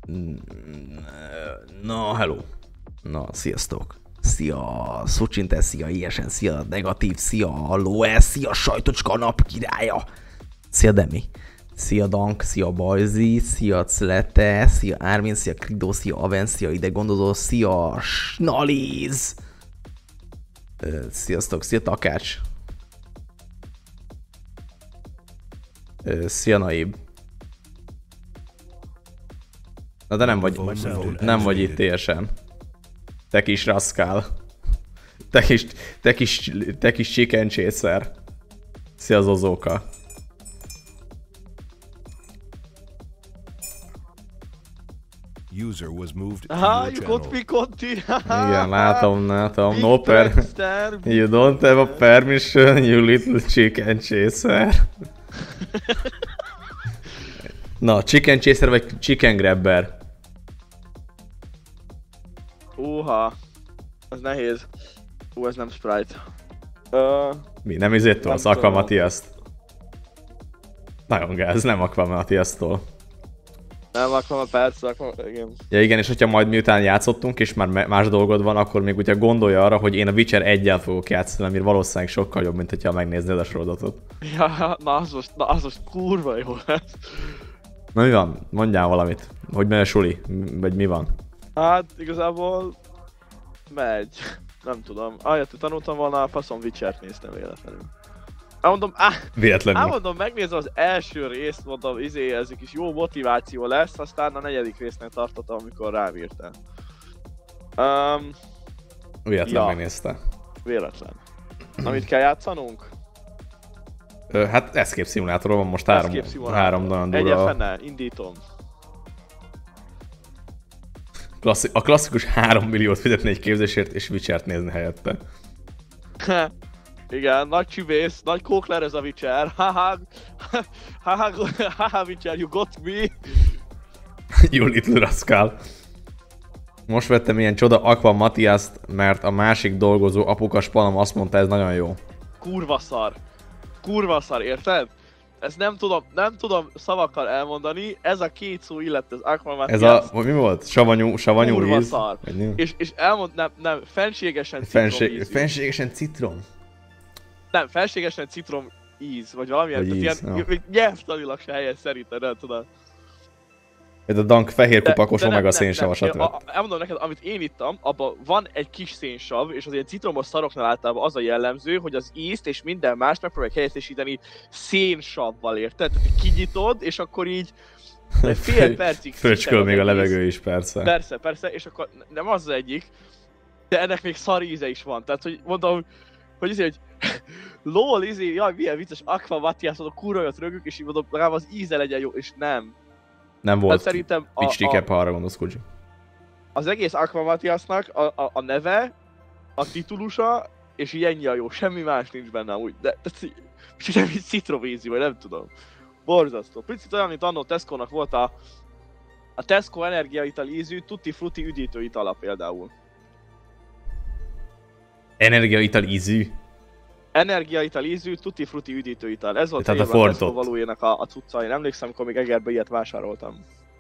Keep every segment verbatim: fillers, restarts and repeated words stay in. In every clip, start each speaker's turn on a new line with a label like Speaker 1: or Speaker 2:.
Speaker 1: Na, hello. Na, sziasztok. Szia, Szocsinte, szia, ilyesen, szia, Negatív, szia, Aloe, szia, Sajtocska nap királya. Szia, Demi. Szia, Dank, szia, Bajzi, szia, Clete, szia, Ármin, szia, Kridó, szia, Aven, szia, ide gondozó, szia, Snaliz. Sziasztok, szia, Takács. Szia, Naib. Na de nem vagy, nem vagy itt teljesen. Te kis raszkál. Te kis, te kis, te kis chicken chaser. Szia, Zozóka.
Speaker 2: User was moved to
Speaker 3: Ah,
Speaker 2: your
Speaker 3: you
Speaker 2: channel.
Speaker 3: got me conti.
Speaker 1: Igen, látom, látom. No
Speaker 3: Big
Speaker 1: per...
Speaker 3: prankster.
Speaker 1: You don't have a permission, you little chicken chaser. Na, chicken chaser vagy chicken grabber?
Speaker 3: Uha. Ez nehéz. Ú, ez nem Sprite. Uh,
Speaker 1: Mi, nem izéttől, az
Speaker 3: Nem
Speaker 1: Aqua
Speaker 3: tudom.
Speaker 1: Matiaszt? Nagyon gáz, nem Aqua Matiasztól.
Speaker 3: nem, akkor már persze, akkor igen.
Speaker 1: Ja igen, és hogyha majd miután játszottunk, és már más dolgod van, akkor még ugye gondolja arra, hogy én a Witcher egyel fogok játszani, ami valószínűleg sokkal jobb, mint hogyha megnéznéd a sorozatot.
Speaker 3: Ja, na az most, na az most kurva jó lesz.
Speaker 1: Na mi van? Mondjál valamit. Hogy megy a suli? Vagy mi van?
Speaker 3: Hát igazából megy. Nem tudom. Ahelyett, hogy tanultam volna, a faszom Witchert néztem véletlenül. Elmondom, á,
Speaker 1: Véletlenül.
Speaker 3: elmondom, megnézem az első részt, mondom, izé, ez egy kis jó motiváció lesz, aztán a negyedik résznél tartottam, amikor rávírtam. Um,
Speaker 1: Véletlen
Speaker 3: ja.
Speaker 1: megnézte.
Speaker 3: véletlen. Amit kell játszanunk?
Speaker 1: Ö, hát Escape Simulatorról van most három,
Speaker 3: Escape Simulator.
Speaker 1: három nagyon
Speaker 3: Egyen
Speaker 1: durva.
Speaker 3: fenne, indítom.
Speaker 1: Klasszi a klasszikus három milliót fizetni egy képzésért és Witchert nézni helyette.
Speaker 3: Igen, nagy csibész, nagy kókler ez a Witcher. Haha, haha, haha, Witcher, you got me.
Speaker 1: You little rascal. Most vettem ilyen csoda Aqua Matiaszt, mert a másik dolgozó apuka spanom azt mondta, ez nagyon jó.
Speaker 3: Kurva szar. Kurva szar, érted? Ezt nem tudom, nem tudom szavakkal elmondani, ez a két szó illet az Aqua Matias.
Speaker 1: Ez a, mi volt? Savanyú, savanyú
Speaker 3: kurva
Speaker 1: víz?
Speaker 3: szar.
Speaker 1: Vagy mi?
Speaker 3: És, és elmond, nem, nem, fenségesen
Speaker 1: Fenség,
Speaker 3: citromízű.
Speaker 1: fenségesen citrom?
Speaker 3: Nem, fenségesen citrom íz, vagy valamilyen,
Speaker 1: Vagy
Speaker 3: tehát
Speaker 1: íz,
Speaker 3: ilyen,
Speaker 1: jó.
Speaker 3: még nyelvtanilag se helyes szerintem, nem tudom.
Speaker 1: Ez a Dank fehér kupakos
Speaker 3: de nem,
Speaker 1: omega
Speaker 3: nem, nem.
Speaker 1: szénsavasat
Speaker 3: Én
Speaker 1: vett.
Speaker 3: a- Elmondom neked, amit én ittam, abban van egy kis szénsav, és az ilyen citromos szaroknál általában az a jellemző, hogy az ízt és minden más megpróbálják helyettesíteni szénsavval, érted? Tehát így kinyitod, és akkor így egy fél percig
Speaker 1: Fröcsköl
Speaker 3: szinte
Speaker 1: még a
Speaker 3: az egész.
Speaker 1: levegő is, persze.
Speaker 3: Persze, persze, és akkor nem az az egyik, de ennek még szar íze is van. Tehát, hogy mondom, hogy izé, hogy lol, izé, jaj, milyen vicces Aqua Matias, mondom, kurva olyat rögök, és így mondom, legalább az íze legyen jó, és nem.
Speaker 1: Nem
Speaker 3: Hát
Speaker 1: volt
Speaker 3: szerintem a,
Speaker 1: pitch
Speaker 3: a,
Speaker 1: recap, ha arra gondolsz, Kudzsi.
Speaker 3: az egész Aqua Matiasnak a, a, a neve, a titulusa, és így ennyi a jó, semmi más nincs benne úgy, de semmi citrovízi, vagy nem tudom. Borzasztó. Picit olyan, mint annó Tesco-nak volt a, a Tesco energiaital ízű Tutti Frutti üdítőitala például.
Speaker 1: Energiaital ízű.
Speaker 3: Energiaital ízű Tutti Frutti üdítőital. Ez volt
Speaker 1: Tehát a
Speaker 3: régen a Tesco
Speaker 1: fordított.
Speaker 3: valójének a, a cucca. Én emlékszem, amikor még Egerbe ilyet vásároltam.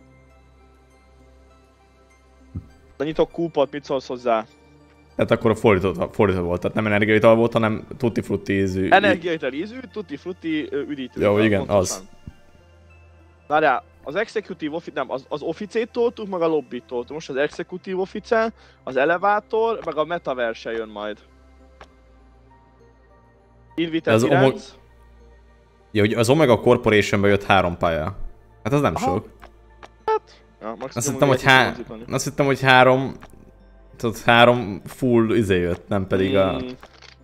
Speaker 3: De nyitok kúpot, mit szólsz hozzá?
Speaker 1: Tehát akkor a fordított, fordított volt, tehát nem energiaital volt, hanem tutti frutti ízű.
Speaker 3: Energiaital ízű Tutti Frutti ö, üdítőital.
Speaker 1: Jó, igen,
Speaker 3: pontosan.
Speaker 1: az.
Speaker 3: Várjál, az Executive Office, nem, az, az Office-t toltuk, meg a Lobby-t toltuk. Most az Executive Office, az Elevator, meg a Metaverse jön majd. Invited
Speaker 1: Ez
Speaker 3: Direct.
Speaker 1: omo- Ja, ugye az Omega Corporationbe jött három pálya. Hát az nem
Speaker 3: Aha.
Speaker 1: sok.
Speaker 3: Ja, maximum
Speaker 1: Azt hittem, hogy,
Speaker 3: egyet
Speaker 1: há...
Speaker 3: tudom mozdítani.
Speaker 1: Azt hittem, hogy három... Tudod, három full izé jött, nem pedig a...
Speaker 3: Mm,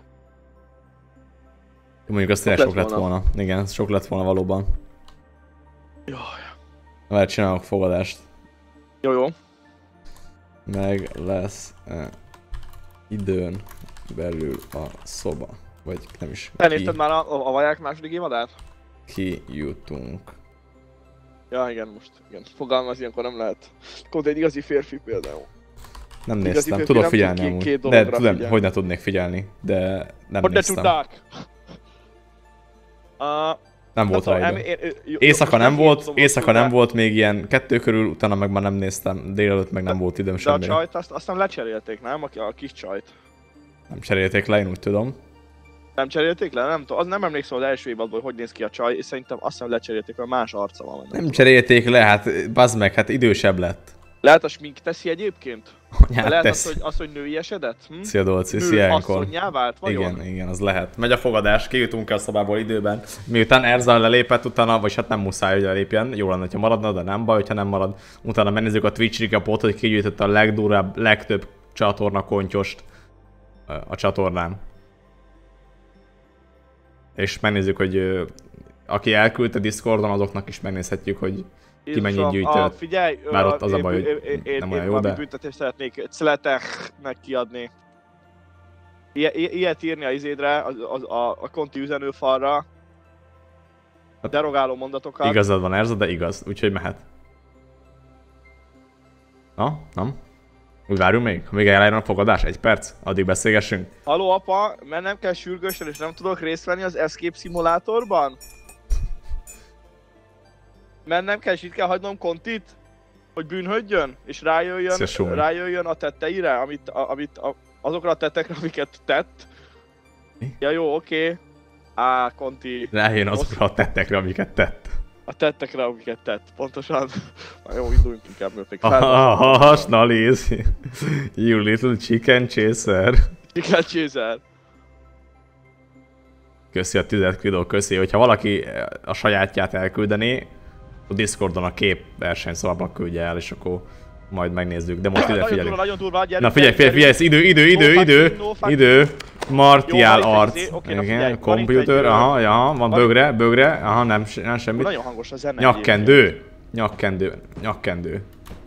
Speaker 1: Mondjuk azt tényleg sok
Speaker 3: lett
Speaker 1: lett
Speaker 3: volna.
Speaker 1: volna. Igen, sok lett volna valóban.
Speaker 3: Jaj.
Speaker 1: Lehet csinálok fogadást.
Speaker 3: Jó, jó.
Speaker 1: Meg lesz -e időn belül a szoba. Vagy nem is.
Speaker 3: Te
Speaker 1: Ki,
Speaker 3: nézted már a, a, a vaják második évadát?
Speaker 1: ki jutunk.
Speaker 3: Ja, igen, most igen. Fogalmaz ilyenkor nem lehet. Akkor egy igazi férfi például.
Speaker 1: Nem
Speaker 3: Igazi
Speaker 1: néztem,
Speaker 3: férfi
Speaker 1: tudok
Speaker 3: nem tud
Speaker 1: figyelni
Speaker 3: két-
Speaker 1: amúgy.
Speaker 3: két
Speaker 1: De
Speaker 3: dologra
Speaker 1: tudom,
Speaker 3: figyelni.
Speaker 1: hogy ne tudnék figyelni, de nem
Speaker 3: Hogy ne
Speaker 1: néztem.
Speaker 3: tudnák! Uh,
Speaker 1: Nem volt rá
Speaker 3: tudom,
Speaker 1: idő.
Speaker 3: em- én- jó,
Speaker 1: Éjszaka
Speaker 3: most
Speaker 1: nem volt,
Speaker 3: tudom,
Speaker 1: éjszaka
Speaker 3: hogy
Speaker 1: nem volt még ilyen kettő körül, utána meg már nem néztem, délelőtt meg nem volt időm
Speaker 3: De a
Speaker 1: semmi.
Speaker 3: csajt azt aztán lecserélték, nem? A, a kis csajt.
Speaker 1: Nem cserélték le, én úgy tudom.
Speaker 3: Nem cserélték le? Nem tudom, az nem emlékszem az első évadból, hogy néz ki a csaj, és szerintem azt hiszem lecserélték, mert más arca van.
Speaker 1: Nem cserélték le, hát bazd meg, hát idősebb lett.
Speaker 3: Lehet a smink teszi egyébként?
Speaker 1: Anyát
Speaker 3: Lehet
Speaker 1: tesz.
Speaker 3: az, hogy, az, hogy nőiesedett? Hm?
Speaker 1: Szia Dolci,
Speaker 3: Nő
Speaker 1: szia ilyenkor.
Speaker 3: asszonnyá vált, vajon?
Speaker 1: Igen, igen, az lehet. Megy a fogadás, kijutunk el a szobából időben. Miután Erzal lelépett, utána, vagy hát nem muszáj, hogy lelépjen. Jó lenne, ha maradna, de nem baj, hogyha nem marad. Utána megnézzük a Twitch recapot, hogy kigyűjtette a legdurább, legtöbb csatorna kontyost a csatornán. És megnézzük, hogy ö, aki elküldte Discordon, azoknak is megnézhetjük, hogy ki mennyit gyűjtött.
Speaker 3: A, figyelj,
Speaker 1: Bár ott az a
Speaker 3: én-
Speaker 1: baj, hogy
Speaker 3: én- én- én-
Speaker 1: nem
Speaker 3: én
Speaker 1: olyan jó,
Speaker 3: valami
Speaker 1: de...
Speaker 3: büntetést szeretnék Cletechnek kiadni. I- i- ilyet írni a izédre, a, a, a, a konti üzenőfalra. Derogáló mondatokat.
Speaker 1: Igazad van Erza, de igaz, úgyhogy mehet. Na, nem? Úgy várjunk még? Még eljárjon a fogadás? Egy perc? Addig beszélgessünk?
Speaker 3: Haló apa, mert nem kell sürgősen és nem tudok részt venni az Escape szimulátorban? Mert nem kell, és itt kell hagynom kontit? Hogy bűnhődjön? És rájöjjön,
Speaker 1: Szia, Sumi.
Speaker 3: rájöjjön a tetteire, amit, a, amit a, azokra a tettekre, amiket tett?
Speaker 1: Mi?
Speaker 3: Ja jó, oké. Á, konti.
Speaker 1: Rájön azokra a tettekre, amiket tett.
Speaker 3: A tettekre, amiket tett, pontosan. Na jó, induljunk inkább, mert még
Speaker 1: Ah, hasnaléz. You little chicken chaser.
Speaker 3: Chicken chaser.
Speaker 1: Köszi a tized Kridó, köszi. Hogyha valaki a sajátját elküldeni, a Discordon a kép versenyszóban küldje el, és akkor majd megnézzük. De most ide
Speaker 3: Nagyon
Speaker 1: figyelünk.
Speaker 3: durva, nagyon durva, gyerünk,
Speaker 1: Na figyelj, figyelj, figyelj, ez idő, idő, idő,
Speaker 3: No
Speaker 1: idő,
Speaker 3: fucking, no fucking.
Speaker 1: idő. Martial
Speaker 3: Jó, van itt
Speaker 1: arc.
Speaker 3: egy izé, oké, na figyelj,
Speaker 1: Igen,
Speaker 3: van itt
Speaker 1: computer,
Speaker 3: egy,
Speaker 1: aha, ja, van
Speaker 3: van-
Speaker 1: bögre, bögre, aha, nem, nem semmi.
Speaker 3: Nagyon hangos a zene.
Speaker 1: Nyakkendő, nyakkendő, nyakkendő.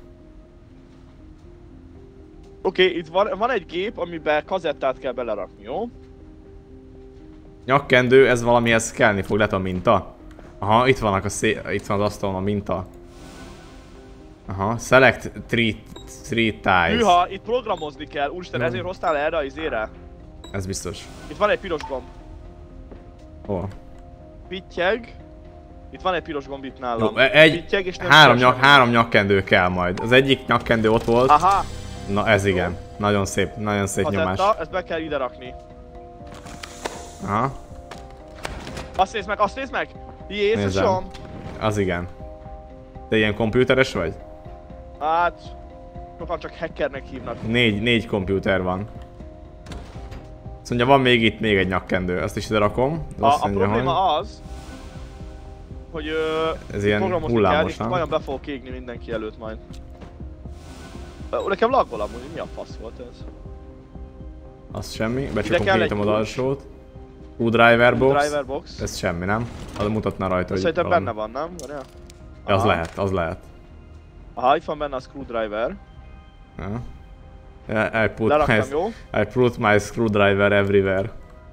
Speaker 3: Oké, okay, itt van, van egy gép, amiben kazettát kell belerakni, jó?
Speaker 1: Nyakkendő, ez valamihez kellni fog, lehet a minta. Aha, itt vannak a szé... itt van az asztalon a minta. Aha, select three, three ties.
Speaker 3: Hűha, itt programozni kell, úristen,
Speaker 1: Jó.
Speaker 3: ezért hoztál erre az izére?
Speaker 1: Ez biztos.
Speaker 3: Itt van egy piros gomb.
Speaker 1: Hol?
Speaker 3: Pittyeg. Itt van egy piros gomb itt nálam.
Speaker 1: Jó, egy,
Speaker 3: Pittyeg, és nem
Speaker 1: három,
Speaker 3: csinál
Speaker 1: nyak,
Speaker 3: semmit.
Speaker 1: három nyakkendő kell majd. Az egyik nyakkendő ott volt.
Speaker 3: Aha,
Speaker 1: Na ez igen. Nagyon szép, nagyon szép nyomás.
Speaker 3: kazetta, ezt be kell ide rakni.
Speaker 1: Aha,
Speaker 3: Azt nézd meg, azt nézd meg! Jézusom!
Speaker 1: az igen. Te ilyen komputeres vagy?
Speaker 3: Hát... Sokan csak hackernek hívnak.
Speaker 1: Négy, négy komputer van. Azt mondja, van még itt még egy nyakkendő, azt is ide rakom.
Speaker 3: A,
Speaker 1: Azt
Speaker 3: a
Speaker 1: mondja,
Speaker 3: probléma
Speaker 1: hogy
Speaker 3: az, hogy ö,
Speaker 1: ez
Speaker 3: itt
Speaker 1: ilyen
Speaker 3: programozni
Speaker 1: hullámos,
Speaker 3: kell, és
Speaker 1: nem?
Speaker 3: vajon be fogok égni mindenki előtt majd. Ö, Nekem laggol amúgy, mi a fasz volt ez?
Speaker 1: Az semmi,
Speaker 3: kell
Speaker 1: becsukom
Speaker 3: egy
Speaker 1: az
Speaker 3: kulcs.
Speaker 1: alsót. Screwdriver box.
Speaker 3: Driver box.
Speaker 1: Ez semmi, nem? Az mutatna rajta, hogy
Speaker 3: Szerintem
Speaker 1: valami.
Speaker 3: benne van, nem? Várjál.
Speaker 1: Ja, az
Speaker 3: Aha.
Speaker 1: lehet, az lehet.
Speaker 3: Aha, itt van benne a screwdriver.
Speaker 1: Ja. Yeah, I put
Speaker 3: Leraktam,
Speaker 1: my,
Speaker 3: jó?
Speaker 1: I put my screwdriver everywhere.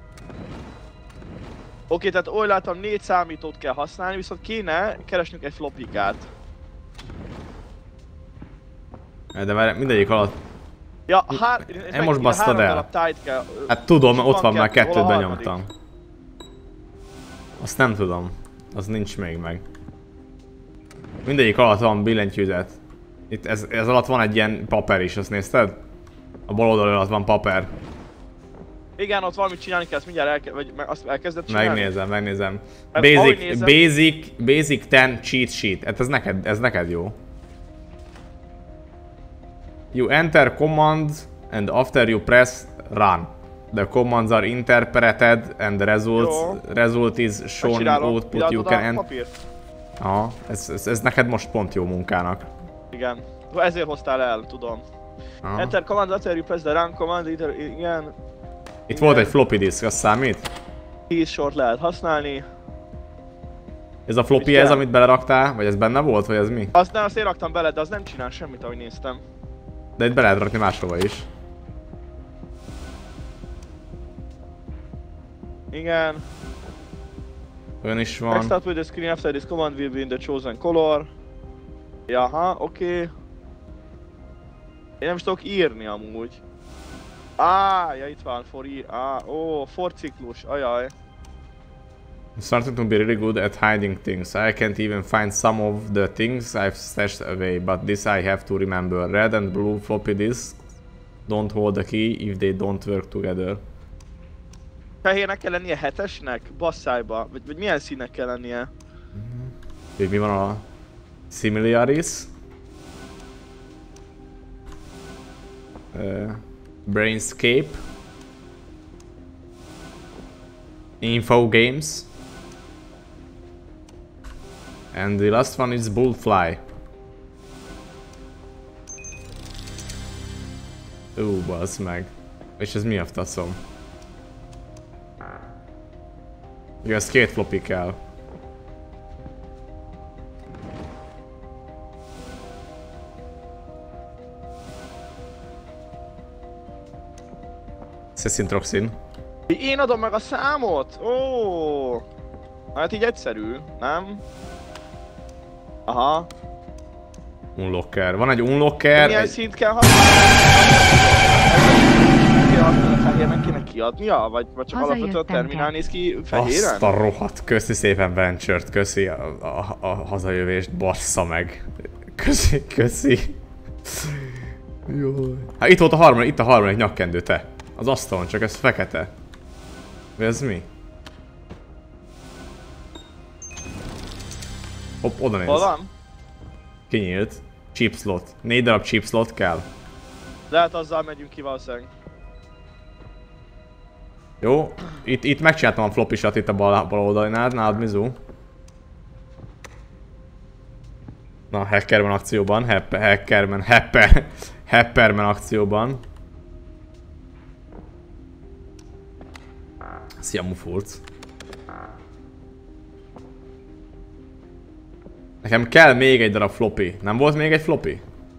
Speaker 3: Oké, tehát úgy látom négy számítót kell használni, viszont kéne keresnünk egy flopikát.
Speaker 1: De már mindegyik alatt...
Speaker 3: Ja, hár...
Speaker 1: Én most basztad el.
Speaker 3: Darab tájt kell.
Speaker 1: Hát tudom,
Speaker 3: Itt
Speaker 1: ott van már
Speaker 3: kettő,
Speaker 1: kettőt
Speaker 3: hol a harmadik?
Speaker 1: benyomtam. Azt nem tudom. Az nincs még meg. Mindegyik alatt van billentyűzet. Itt ez, ez alatt van egy ilyen paper is, azt nézted? A bal oldal alatt van paper.
Speaker 3: Igen, ott valamit csinálni kell, ezt mindjárt elke... vagy meg azt elkezdett csinálni?
Speaker 1: Megnézem, megnézem.
Speaker 3: Hát, ahogy
Speaker 1: Basic,
Speaker 3: nézem-
Speaker 1: basic, basic tíz cheat sheet. Hát ez neked, ez neked jó. You enter commands and after you press run. The commands are interpreted and the result,
Speaker 3: Jó.
Speaker 1: result is shown
Speaker 3: Megcsinálom.
Speaker 1: output
Speaker 3: Ide
Speaker 1: you
Speaker 3: adod
Speaker 1: can
Speaker 3: a
Speaker 1: enter.
Speaker 3: papírt?
Speaker 1: Aha, ez, ez, ez neked most pont jó munkának.
Speaker 3: Igen. Ezért hoztál el, tudom.
Speaker 1: Aha.
Speaker 3: Enter command, after you press the run command, ide, igen.
Speaker 1: Itt volt egy floppy disk, az számít?
Speaker 3: tíz sort lehet használni.
Speaker 1: Ez a floppy
Speaker 3: Mit
Speaker 1: ez,
Speaker 3: kell?
Speaker 1: amit beleraktál? Vagy ez benne volt, vagy ez mi?
Speaker 3: Azt nem, azt én raktam bele, de az nem csinál semmit, ahogy néztem.
Speaker 1: De itt be lehet rakni máshova is.
Speaker 3: Igen.
Speaker 1: Olyan is
Speaker 3: Next
Speaker 1: van.
Speaker 3: up with the screen after this command will be in the chosen color. Jaha, oké. Okay. Én nem is tudok írni amúgy. Á, ja itt van, for ír. Á, ó, for ciklus, ajaj.
Speaker 1: I'm starting to be really good at hiding things. I can't even find some of the things I've stashed away, but this I have to remember. Red and blue floppy disks don't hold the key if they don't work together.
Speaker 3: Fehérnek kell lennie hetesnek? Basszájba. Vagy, vagy milyen színnek kell lennie?
Speaker 1: Hogy mi van a Similiaris? Uh, Brainscape. Info Games. And the last one is Bullfly. Ú, bassz meg. És ez mi a faszom? Ugye ez két floppy kell. Szeszintroxin.
Speaker 3: Én adom meg a számot? Ó, hát így egyszerű, nem? Aha.
Speaker 1: Unlocker. Van egy unlocker.
Speaker 3: Milyen
Speaker 1: egy...
Speaker 3: szint kell használni? A fehérnek kéne kiadnia? Vagy, vagy csak alapvetően a terminál néz ki fehéren?
Speaker 1: Azt a rohadt, köszi szépen Venture-t, köszi a, a, a hazajövést, bassza meg. Köszi, köszi. Jaj. Hát itt volt a harmadik, itt a harmadik nyakkendő, te. Az asztalon, csak ez fekete. De ez mi? Hopp, oda néz.
Speaker 3: Hol van?
Speaker 1: Kinyílt. Chip slot. Négy darab chip slot kell.
Speaker 3: Lehet azzal megyünk ki valószínűleg.
Speaker 1: Jó, itt, itt megcsináltam a flopisat itt a bal, bal oldalinál, nálad Mizu. Na, Hackerman akcióban, Heppe, Hackerman, Heppe, Hepperman akcióban. Szia Mufurc. Nekem kell még egy darab floppy. Nem volt még egy floppy?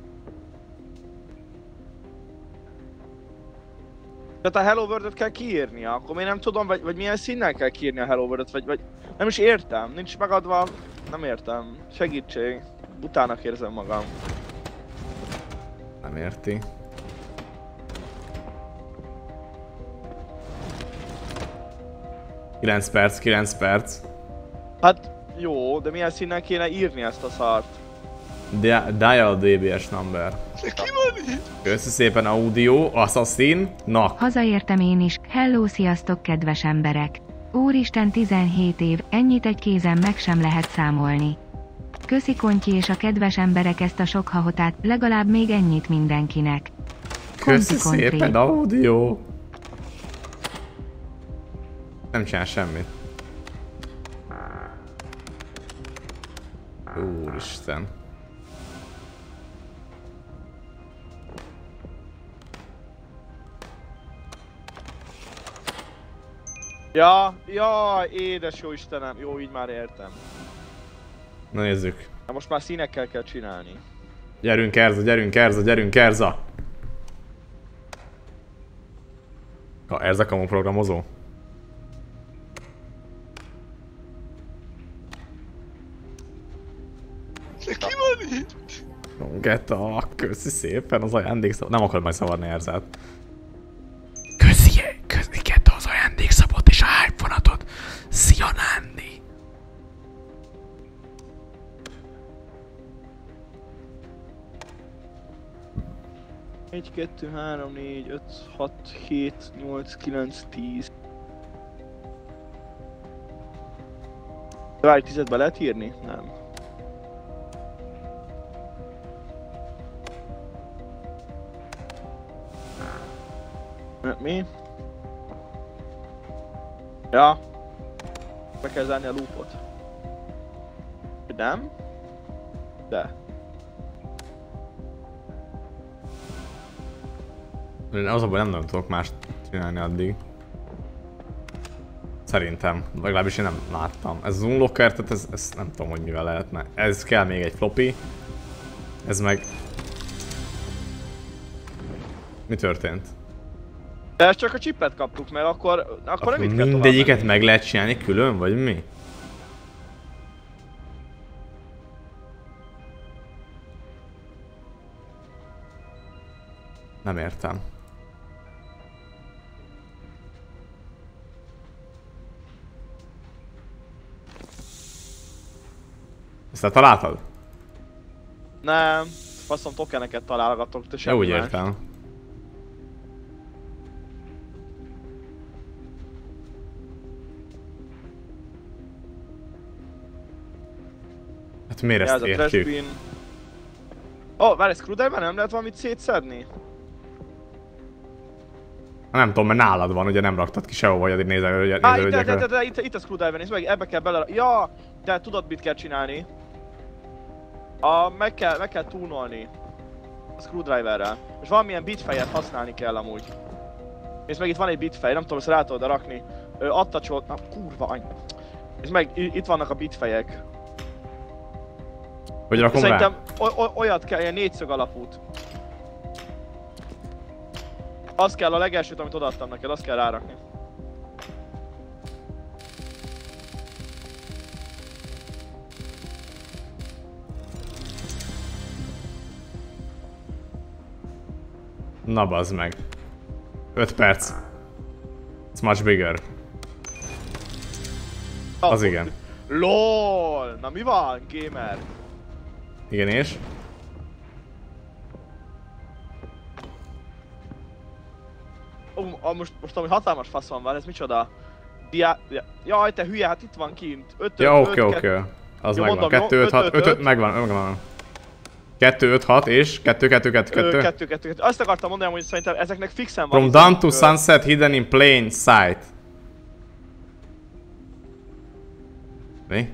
Speaker 3: Tehát a Hello World-öt kell kiírnia, akkor én nem tudom, vagy, vagy milyen színnel kell kiírni a Hello World-öt, vagy, vagy... Nem is értem, nincs megadva, nem értem. Segítség. Butának érzem magam.
Speaker 1: Nem érti. kilenc perc, kilenc perc.
Speaker 3: Hát jó, de milyen színnel kéne írni ezt a szart?
Speaker 1: Dia dial dé bé es number.
Speaker 3: Ki van itt?
Speaker 1: Köszi szépen Audio, Assassin-nak.
Speaker 2: Hazaértem én is, hello sziasztok kedves emberek! Úristen tizenhét év, ennyit egy kézen meg sem lehet számolni. Köszi Kontyi és a kedves emberek ezt a sok hahotát, legalább még ennyit mindenkinek.
Speaker 1: Köszi
Speaker 2: Konti, kontri.
Speaker 1: szépen Audio. Nem csinál semmit. Úristen.
Speaker 3: Ja, ja, édes jó Istenem, jó, így már értem.
Speaker 1: Na nézzük.
Speaker 3: Na most már színekkel kell csinálni.
Speaker 1: Gyerünk Erza, gyerünk Erza, gyerünk Erza! Ha Erza kamu programozó?
Speaker 3: Ki van itt?
Speaker 1: Getta, köszi szépen az ajándékszabot. Nem akarod majd szavarni Erzát. Köszi, köszi Getta az ajándékszabot és a hype vonatot. Szia Nándi!
Speaker 3: egy, kettő, három, négy, öt, hat, hét, nyolc, kilenc, tíz. Várj, tízet be lehet írni? Nem. Mi? Ja. Be kell zárni a loopot. Nem? De.
Speaker 1: Az a baj, nem nagyon tudok mást csinálni addig. Szerintem, legalábbis én nem láttam. Ez az unlocker, tehát ez, ez nem tudom, hogy mivel lehetne. Ez kell még egy floppy. Ez meg... Mi történt?
Speaker 3: De ezt csak a chipet kaptuk meg, akkor, akkor, akkor nem itt kell
Speaker 1: mindegyiket meg lehet csinálni külön, vagy mi? Nem értem.
Speaker 4: te találtad?
Speaker 3: Nem, faszom tokeneket találgatok, te
Speaker 4: Ja,
Speaker 3: semmi
Speaker 4: úgy
Speaker 3: más.
Speaker 4: értem. Hát miért
Speaker 3: Ja,
Speaker 4: ezt
Speaker 3: ez a trash
Speaker 4: értjük?
Speaker 3: bin. Ó, oh, várj, screwdriver nem lehet valamit szétszedni?
Speaker 4: Nem tudom, mert nálad van, ugye nem raktad ki sehova, hogy nézel, hogy
Speaker 3: Á, itt,
Speaker 4: nézel,
Speaker 3: itt, itt, itt, itt, itt a screwdriver, nézd meg, ebbe kell bele... Ja, de tudod mit kell csinálni? A, meg kell, meg kell túnolni. A screwdriverrel. És valamilyen bitfejet használni kell amúgy. Nézd meg, itt van egy bitfej, nem tudom, ezt rá tudod rakni. Ö, attacsolt... Na, kurva any... Nézd meg, itt vannak a bitfejek.
Speaker 4: Hogy rakom
Speaker 3: Szerintem
Speaker 4: rá?
Speaker 3: o- o- olyat kell, ilyen négyszög alapút. Az kell a legelsőt, amit odaadtam neked, azt kell rárakni.
Speaker 4: Na bazd meg. öt perc. It's much bigger. Az
Speaker 3: Ah,
Speaker 4: igen.
Speaker 3: LOL! Na mi van, gamer?
Speaker 4: Igen és?
Speaker 3: Ó, oh, most, most ami hatalmas faszom van, ez micsoda? Dia... Ja, jaj, te hülye, hát itt van kint. öt,
Speaker 4: Ja,
Speaker 3: öt,
Speaker 4: oké,
Speaker 3: öt,
Speaker 4: oké. Az
Speaker 3: Jó,
Speaker 4: megvan.
Speaker 3: mondom, jó?
Speaker 4: kettő, öt, hat,
Speaker 3: öt,
Speaker 4: öt,
Speaker 3: öt,
Speaker 4: öt, megvan, megvan. kettő, öt, hat és kettő, kettő, kettő,
Speaker 3: Ö,
Speaker 4: kettő.
Speaker 3: kettő, kettő, kettő. Azt akartam mondani, hogy szerintem ezeknek fixen van.
Speaker 4: From
Speaker 3: izé,
Speaker 4: dawn to
Speaker 3: ö,
Speaker 4: sunset hidden in plain sight. Mi?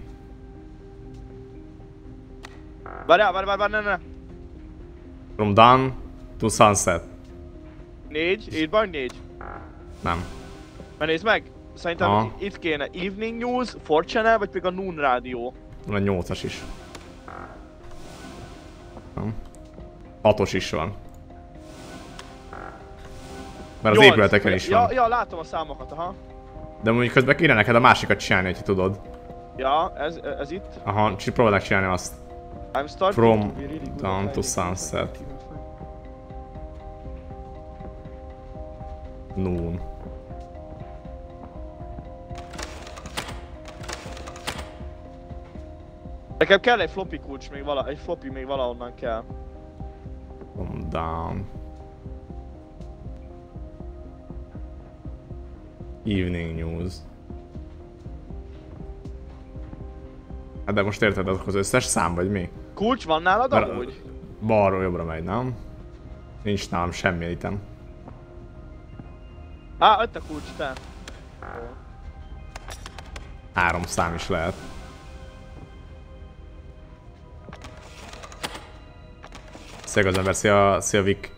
Speaker 3: Várjál, várjál, várjál, ne, ne.
Speaker 4: From dawn to sunset.
Speaker 3: Négy, így van négy.
Speaker 4: Nem.
Speaker 3: Mert nézd meg, szerintem
Speaker 4: Aha.
Speaker 3: itt kéne Evening News, four channel, vagy pedig a Noon rádió.
Speaker 4: Van egy nyolcas is. Nem. hatos is van. Mert az
Speaker 3: Nyolc.
Speaker 4: épületeken is
Speaker 3: ja,
Speaker 4: van.
Speaker 3: Ja, látom a számokat, aha.
Speaker 4: De mondjuk közben kéne neked a másikat csinálni, hogyha tudod.
Speaker 3: Ja, ez, ez itt.
Speaker 4: Aha, csak próbáld meg csinálni azt.
Speaker 3: I'm starting
Speaker 4: From
Speaker 3: to be really good
Speaker 4: dawn
Speaker 3: at
Speaker 4: to
Speaker 3: finding
Speaker 4: sunset.
Speaker 3: people.
Speaker 4: Noon.
Speaker 3: Nekem kell egy floppy kulcs, még vala, egy floppy még valahonnan kell.
Speaker 4: From down. Evening news. Hát de most érted, az összes szám vagy mi?
Speaker 3: Kulcs van nálad
Speaker 4: Mert
Speaker 3: amúgy?
Speaker 4: balról jobbra megy, nem? Nincs nálam semmi item.
Speaker 3: Á, öt a kulcs, te.
Speaker 4: Három szám is lehet. Szia az ember, szia, szia Vik.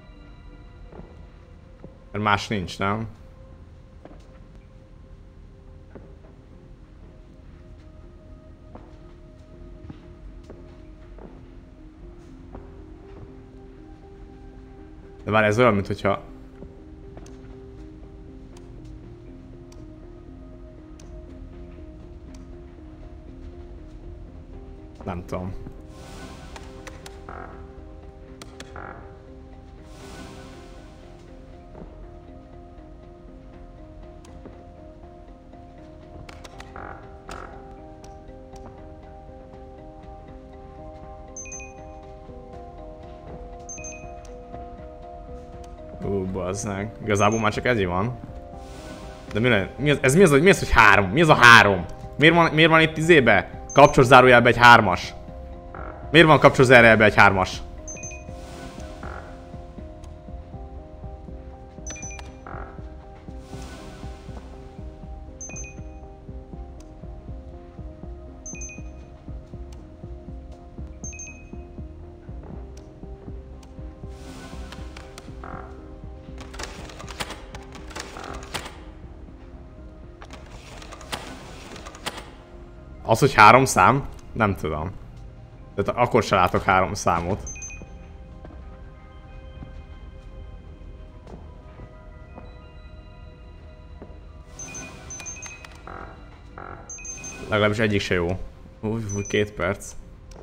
Speaker 4: Mert más nincs, nem? De várj, ez olyan, mint hogyha... Nem tudom. Ú, bazzeg. Igazából már csak ennyi van. De mi, le, mi az, ez mi az, mi az, hogy három? Mi az a három? Miért van, miért van itt izébe? Kapcsolós zárójelbe egy hármas? Miért van kapcsolós zárójelbe egy hármas? Az, hogy három szám? Nem tudom. Tehát akkor se látok három számot. Legalábbis egyik se jó. Új, új, két perc.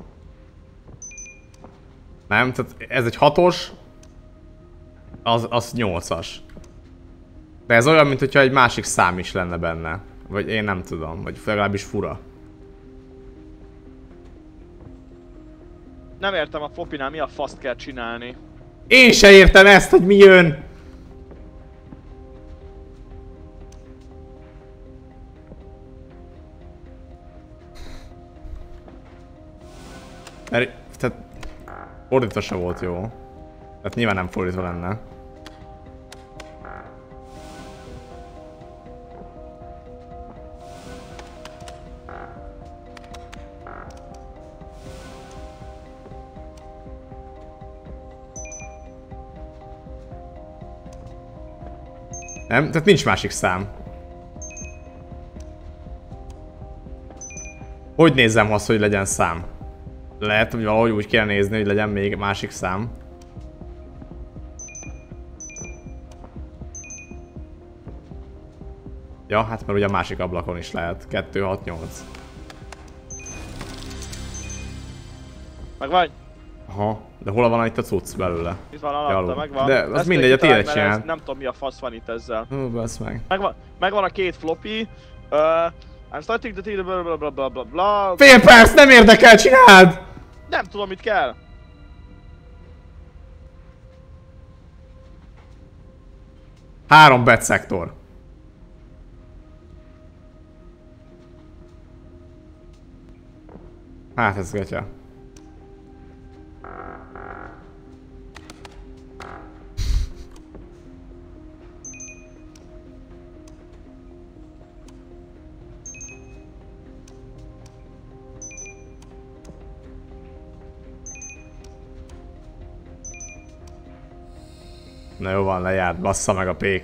Speaker 4: Nem, tehát ez egy hatos. Az, az nyolcas. De ez olyan, mint hogyha egy másik szám is lenne benne. Vagy én nem tudom, vagy legalábbis fura.
Speaker 3: Nem értem a flopinál, mi a faszt kell csinálni.
Speaker 4: Én se értem ezt, hogy mi jön! Mert, tehát... Fordítva se volt jó. Tehát nyilván nem fordítva lenne. Nem? Tehát nincs másik szám. Hogy nézzem azt, hogy legyen szám? Lehet, hogy valahogy úgy kell nézni, hogy legyen még másik szám. Ja, hát mert ugye a másik ablakon is lehet. kettő, hat, nyolc.
Speaker 3: Megvan?
Speaker 4: Aha, de hol van itt a cucc belőle?
Speaker 3: Itt van alatta, megvan.
Speaker 4: De az
Speaker 3: Ezt
Speaker 4: mindegy, a
Speaker 3: kitalálj,
Speaker 4: tiéd
Speaker 3: mert
Speaker 4: csinál.
Speaker 3: ez- Nem tudom mi a fasz van itt ezzel.
Speaker 4: Hú, basz meg.
Speaker 3: Megvan, megvan a két floppy. Uh, I'm starting the team, bla bla bla bla bla bla.
Speaker 4: Fél perc, nem érdekel, csináld!
Speaker 3: Nem tudom mit kell.
Speaker 4: Három bet szektor. Hát ez gatya. Na jó van, lejárt, bassza meg a pék.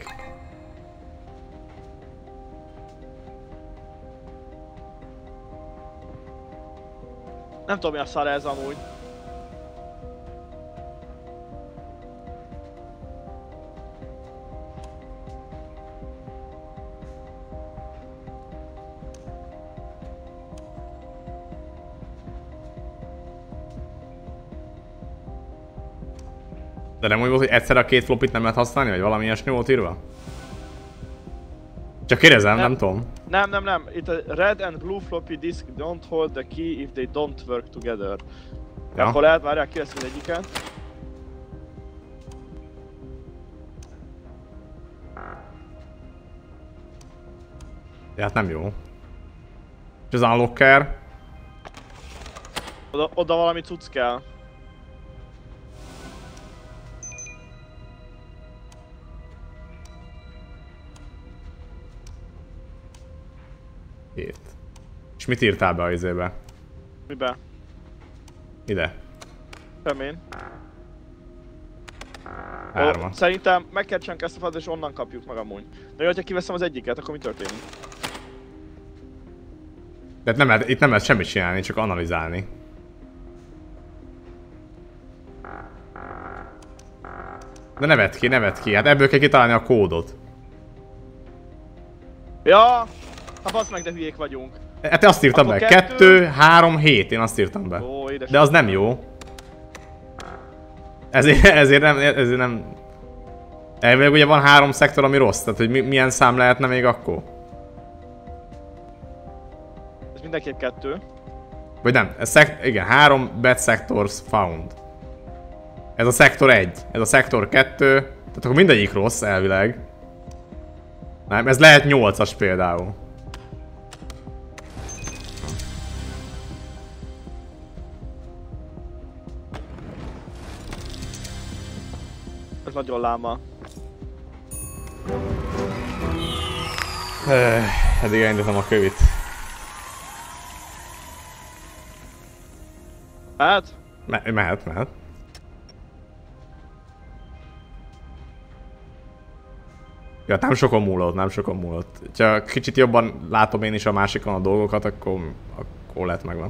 Speaker 3: Nem tudom mi a szar ez amúgy.
Speaker 4: De nem úgy volt, hogy egyszer a két flopit nem lehet használni, vagy valami ilyesmi volt írva? Csak kérdezem, nem,
Speaker 3: Nem.
Speaker 4: nem tudom.
Speaker 3: Nem, nem, nem. Itt a red and blue floppy disk don't hold the key if they don't work together.
Speaker 4: Ja.
Speaker 3: Akkor lehet, várjál, kiveszem egyiket.
Speaker 4: Ja, hát nem jó. És az unlocker.
Speaker 3: Oda, oda valami cucc kell.
Speaker 4: Hét. És mit írtál be a izébe?
Speaker 3: Mibe?
Speaker 4: Ide.
Speaker 3: Semmin.
Speaker 4: Hárma.
Speaker 3: Ó, szerintem meg kell csinálni ezt a falat és onnan kapjuk meg amúgy. De jó, hogyha kiveszem az egyiket, akkor mi történik?
Speaker 4: De nem lehet, itt nem lehet semmit csinálni, csak analizálni. De ne vedd ki, ne vedd ki, hát ebből kell kitalálni a kódot.
Speaker 3: Ja! Hát basz meg, de hülyék vagyunk.
Speaker 4: Hát te azt írtam
Speaker 3: Akkor
Speaker 4: be,
Speaker 3: kettő-
Speaker 4: kettő, három, hét, én azt írtam be.
Speaker 3: Ó, édes.
Speaker 4: De az nem jó. Ezért, ezért nem, ezért nem... Elvileg ugye van három szektor, ami rossz, tehát hogy mi, milyen szám lehetne még akkor?
Speaker 3: Ez mindenképp kettő.
Speaker 4: Vagy nem, ez szek, igen, három bad sectors found. Ez a szektor egy, ez a szektor kettő, tehát akkor mindegyik rossz elvileg. Nem, ez lehet nyolcas például.
Speaker 3: Ez nagyon láma.
Speaker 4: Eddig elindítom a kövit.
Speaker 3: Hát?
Speaker 4: Me mehet, mehet. Ja, nem sokon múlott, nem sokon múlott. Ha kicsit jobban látom én is a másikon a dolgokat, akkor, akkor lehet megvan.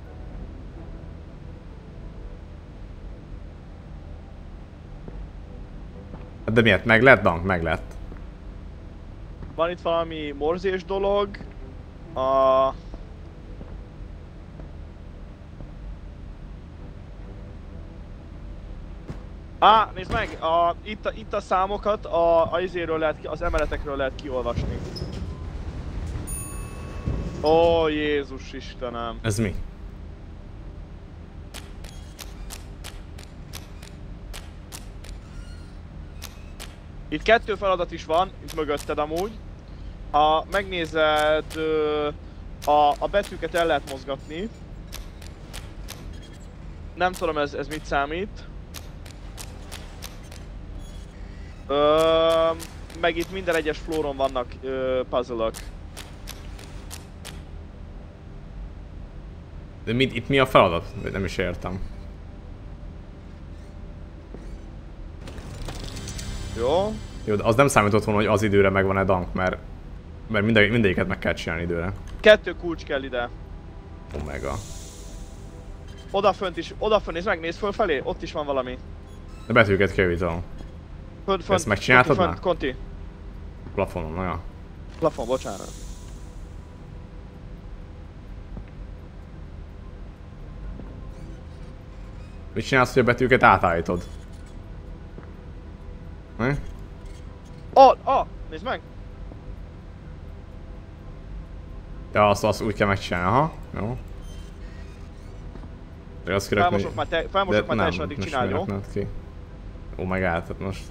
Speaker 4: De miért? Meg lett, Dank? Meg lett.
Speaker 3: Van itt valami morzés dolog. A... Á, nézd meg! A, itt, a, itt a számokat a, a izéről lehet ki, az emeletekről lehet kiolvasni. Ó, Jézus Istenem!
Speaker 4: Ez mi?
Speaker 3: Itt kettő feladat is van, itt mögötted amúgy. Ha megnézed, a, a betűket el lehet mozgatni. Nem tudom ez, ez mit számít. Ö, meg itt minden egyes flóron vannak puzzle-ök.
Speaker 4: De mit, itt mi a feladat? Nem is értem.
Speaker 3: Jó.
Speaker 4: Jó, de az nem számított volna, hogy az időre megvan-e dank, mert, mert minden, mindegyiket meg kell csinálni időre.
Speaker 3: Kettő kulcs kell ide.
Speaker 4: Omega.
Speaker 3: Odafönt is, odafönt, nézd meg, nézd fölfelé, ott is van valami.
Speaker 4: De betűket kijavítom.
Speaker 3: Fönt, fönt,
Speaker 4: ezt megcsináltad
Speaker 3: fönt,
Speaker 4: már?
Speaker 3: Konti.
Speaker 4: Plafonon, na ja.
Speaker 3: Plafon, bocsánat.
Speaker 4: Mit csinálsz, hogy a betűket átállítod? Mi?
Speaker 3: Oh, oh, nézd meg!
Speaker 4: Ja, azt, azt úgy kell megcsinálni, aha. Jó. De azt kirakni...
Speaker 3: Felmosok már, te, felmosok már teljesen, addig csinálj, jó?
Speaker 4: Ki. Ó, meg át, tehát most...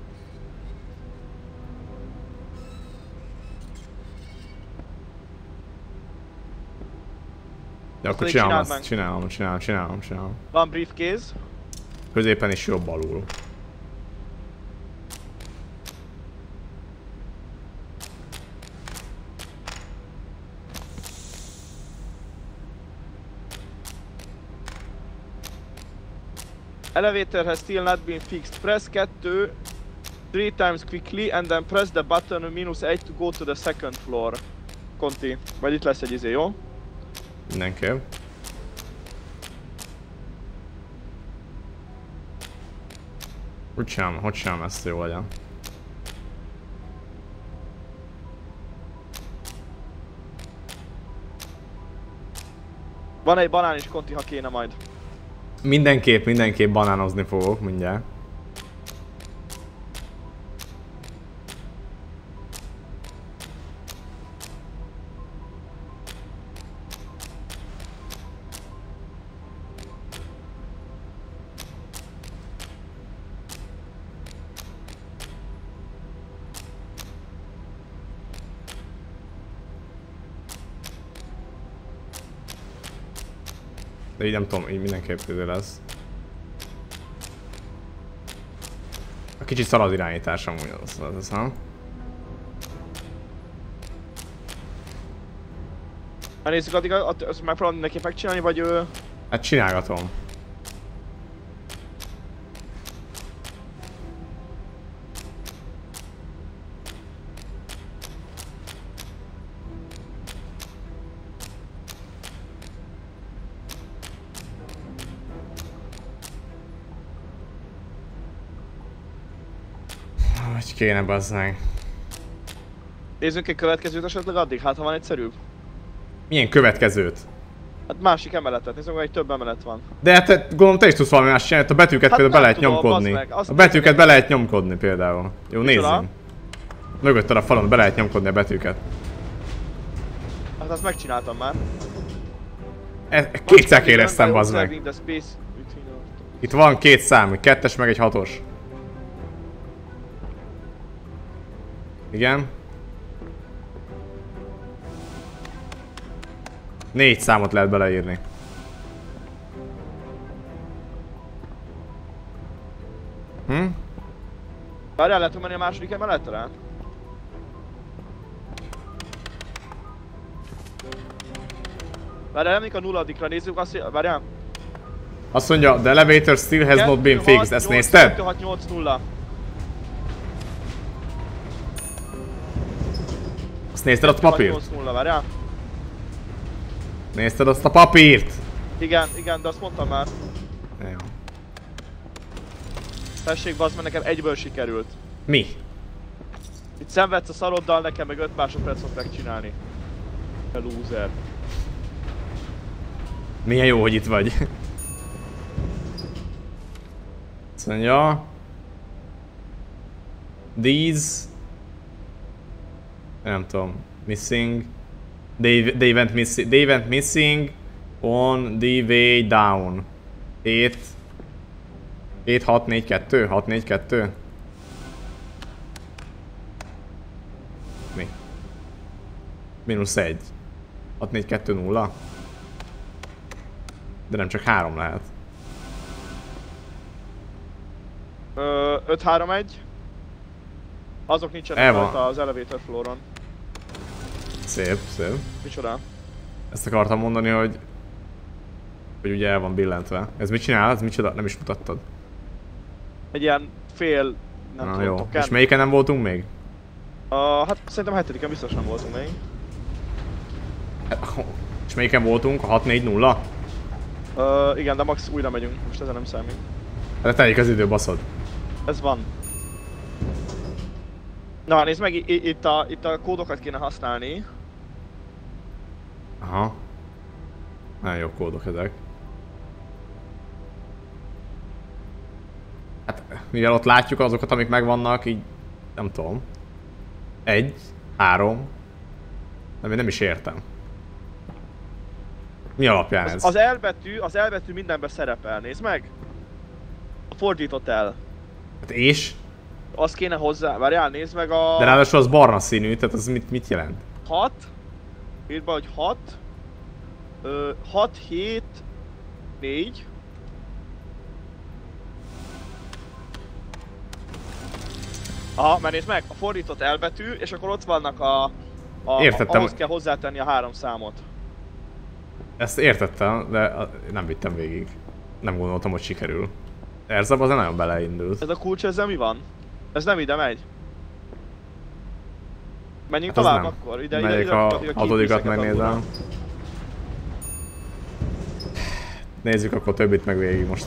Speaker 4: De akkor csinálom azt, csinálom, csinálom, csinálom, csinálom.
Speaker 3: Van briefcase.
Speaker 4: Középen is jobb alul.
Speaker 3: Elevator has still not been fixed. Press kettő three times quickly and then press the button minus eight to go to the second floor. Conti, vagy itt lesz egy izé, jó?
Speaker 4: Mindenképp. Hogy csinálom, hogy csinálom ezt, jó legyen?
Speaker 3: Van egy banán is, Conti, ha kéne majd.
Speaker 4: Mindenképp, mindenképp banánozni fogok mindjárt. De így nem tudom, így mindenképp idő lesz. A kicsit szar az irányítás amúgy az, az, az, ha?
Speaker 3: Ha nézzük, addig azt megpróbálom mindenképp megcsinálni, vagy ő...
Speaker 4: Hát csinálgatom. Hogy kéne, bazzánk.
Speaker 3: Nézzünk egy következőt esetleg addig, hát ha van egyszerűbb.
Speaker 4: Milyen következőt?
Speaker 3: Hát másik emeletet, nézzük, hogy egy több emelet van.
Speaker 4: De hát te, gondolom te is tudsz valami más csinálni, a betűket
Speaker 3: Hát
Speaker 4: például be lehet
Speaker 3: tudom,
Speaker 4: nyomkodni.
Speaker 3: meg,
Speaker 4: A betűket be lehet nyomkodni például. Jó,
Speaker 3: Micsoda?
Speaker 4: nézzünk. Mögötted a falon be lehet nyomkodni a betűket.
Speaker 3: Hát azt megcsináltam már.
Speaker 4: E, kétszer éreztem, bazd meg.
Speaker 3: Observing the space between the-
Speaker 4: Itt van két szám, egy kettes meg egy hatos. Igen. Négy számot lehet beleírni. Hm?
Speaker 3: Várjál, lehet, hogy menni a második emeletre? Várjál, emlék a nulladikra, nézzük azt, hogy... Várjál.
Speaker 4: Azt mondja, the elevator still has not been fixed. Ezt nézted?
Speaker 3: kettő hat nyolc nulla.
Speaker 4: Azt nézted azt a papírt?
Speaker 3: nyolc nulla, várjál.
Speaker 4: Nézted azt a papírt?
Speaker 3: Igen, igen, de azt mondtam már.
Speaker 4: Jó.
Speaker 3: Tessék, bazd, mert nekem egyből sikerült.
Speaker 4: Mi?
Speaker 3: Itt szenvedsz a szaroddal, nekem meg öt másodperc fog megcsinálni. A loser.
Speaker 4: Milyen jó, hogy itt vagy. Azt mondja... These... Nem tudom. Missing... They, they, went missi they went missing on the way down. hét... hét, hat, négy, kettő? hat, négy, kettő? Mínusz egy. hat négy kettő nulla. De nem csak három lehet.
Speaker 3: Ö, öt három egy. Azok nincsenek
Speaker 4: El van.
Speaker 3: rajta az elevator flooron.
Speaker 4: Szép, szép.
Speaker 3: Micsoda?
Speaker 4: Ezt akartam mondani, hogy... Hogy ugye el van billentve. Ez mit csinál? Ez micsoda? Nem is mutattad.
Speaker 3: Egy ilyen fél... Nem
Speaker 4: Na,
Speaker 3: tudom,
Speaker 4: jó.
Speaker 3: token.
Speaker 4: És melyiken nem voltunk még?
Speaker 3: Uh, hát szerintem a hetediken biztos nem voltunk még.
Speaker 4: És melyiken voltunk? A hat négy nulla?
Speaker 3: Uh, igen, de max újra megyünk, most ezen nem számít.
Speaker 4: Hát teljük az idő, baszod.
Speaker 3: Ez van. Na nézd meg, i- itt a, itt a kódokat kéne használni.
Speaker 4: Aha. Nagyon jó kódok ezek. Hát, mivel ott látjuk azokat, amik megvannak, így... Nem tudom. Egy, három... Nem, én nem is értem. Mi alapján ez?
Speaker 3: Az, az elbetű, az elbetű mindenben szerepel, nézd meg! A fordított el.
Speaker 4: Hát és?
Speaker 3: Az kéne hozzá, várjál, nézd meg a...
Speaker 4: De ráadásul az barna színű, tehát az mit, mit jelent?
Speaker 3: hat. Írd be, hogy hat. Ö, hat, hét, négy. Aha, mert nézd meg, a fordított elbetű, és akkor ott vannak a... a
Speaker 4: Értettem.
Speaker 3: Ahhoz kell hozzátenni a három számot.
Speaker 4: Ezt értettem, de a- nem vittem végig. Nem gondoltam, hogy sikerül. Erzab az nagyon beleindult.
Speaker 3: Ez a kulcs, ezzel mi van? Ez nem ide megy. Menjünk
Speaker 4: Hát az
Speaker 3: tovább
Speaker 4: nem.
Speaker 3: akkor, ide, ide,
Speaker 4: Megyek
Speaker 3: ide,
Speaker 4: a
Speaker 3: ide, ide,
Speaker 4: hatodikat
Speaker 3: key piece-eket
Speaker 4: megnézem.
Speaker 3: adódnak.
Speaker 4: Nézzük akkor többit meg végig most.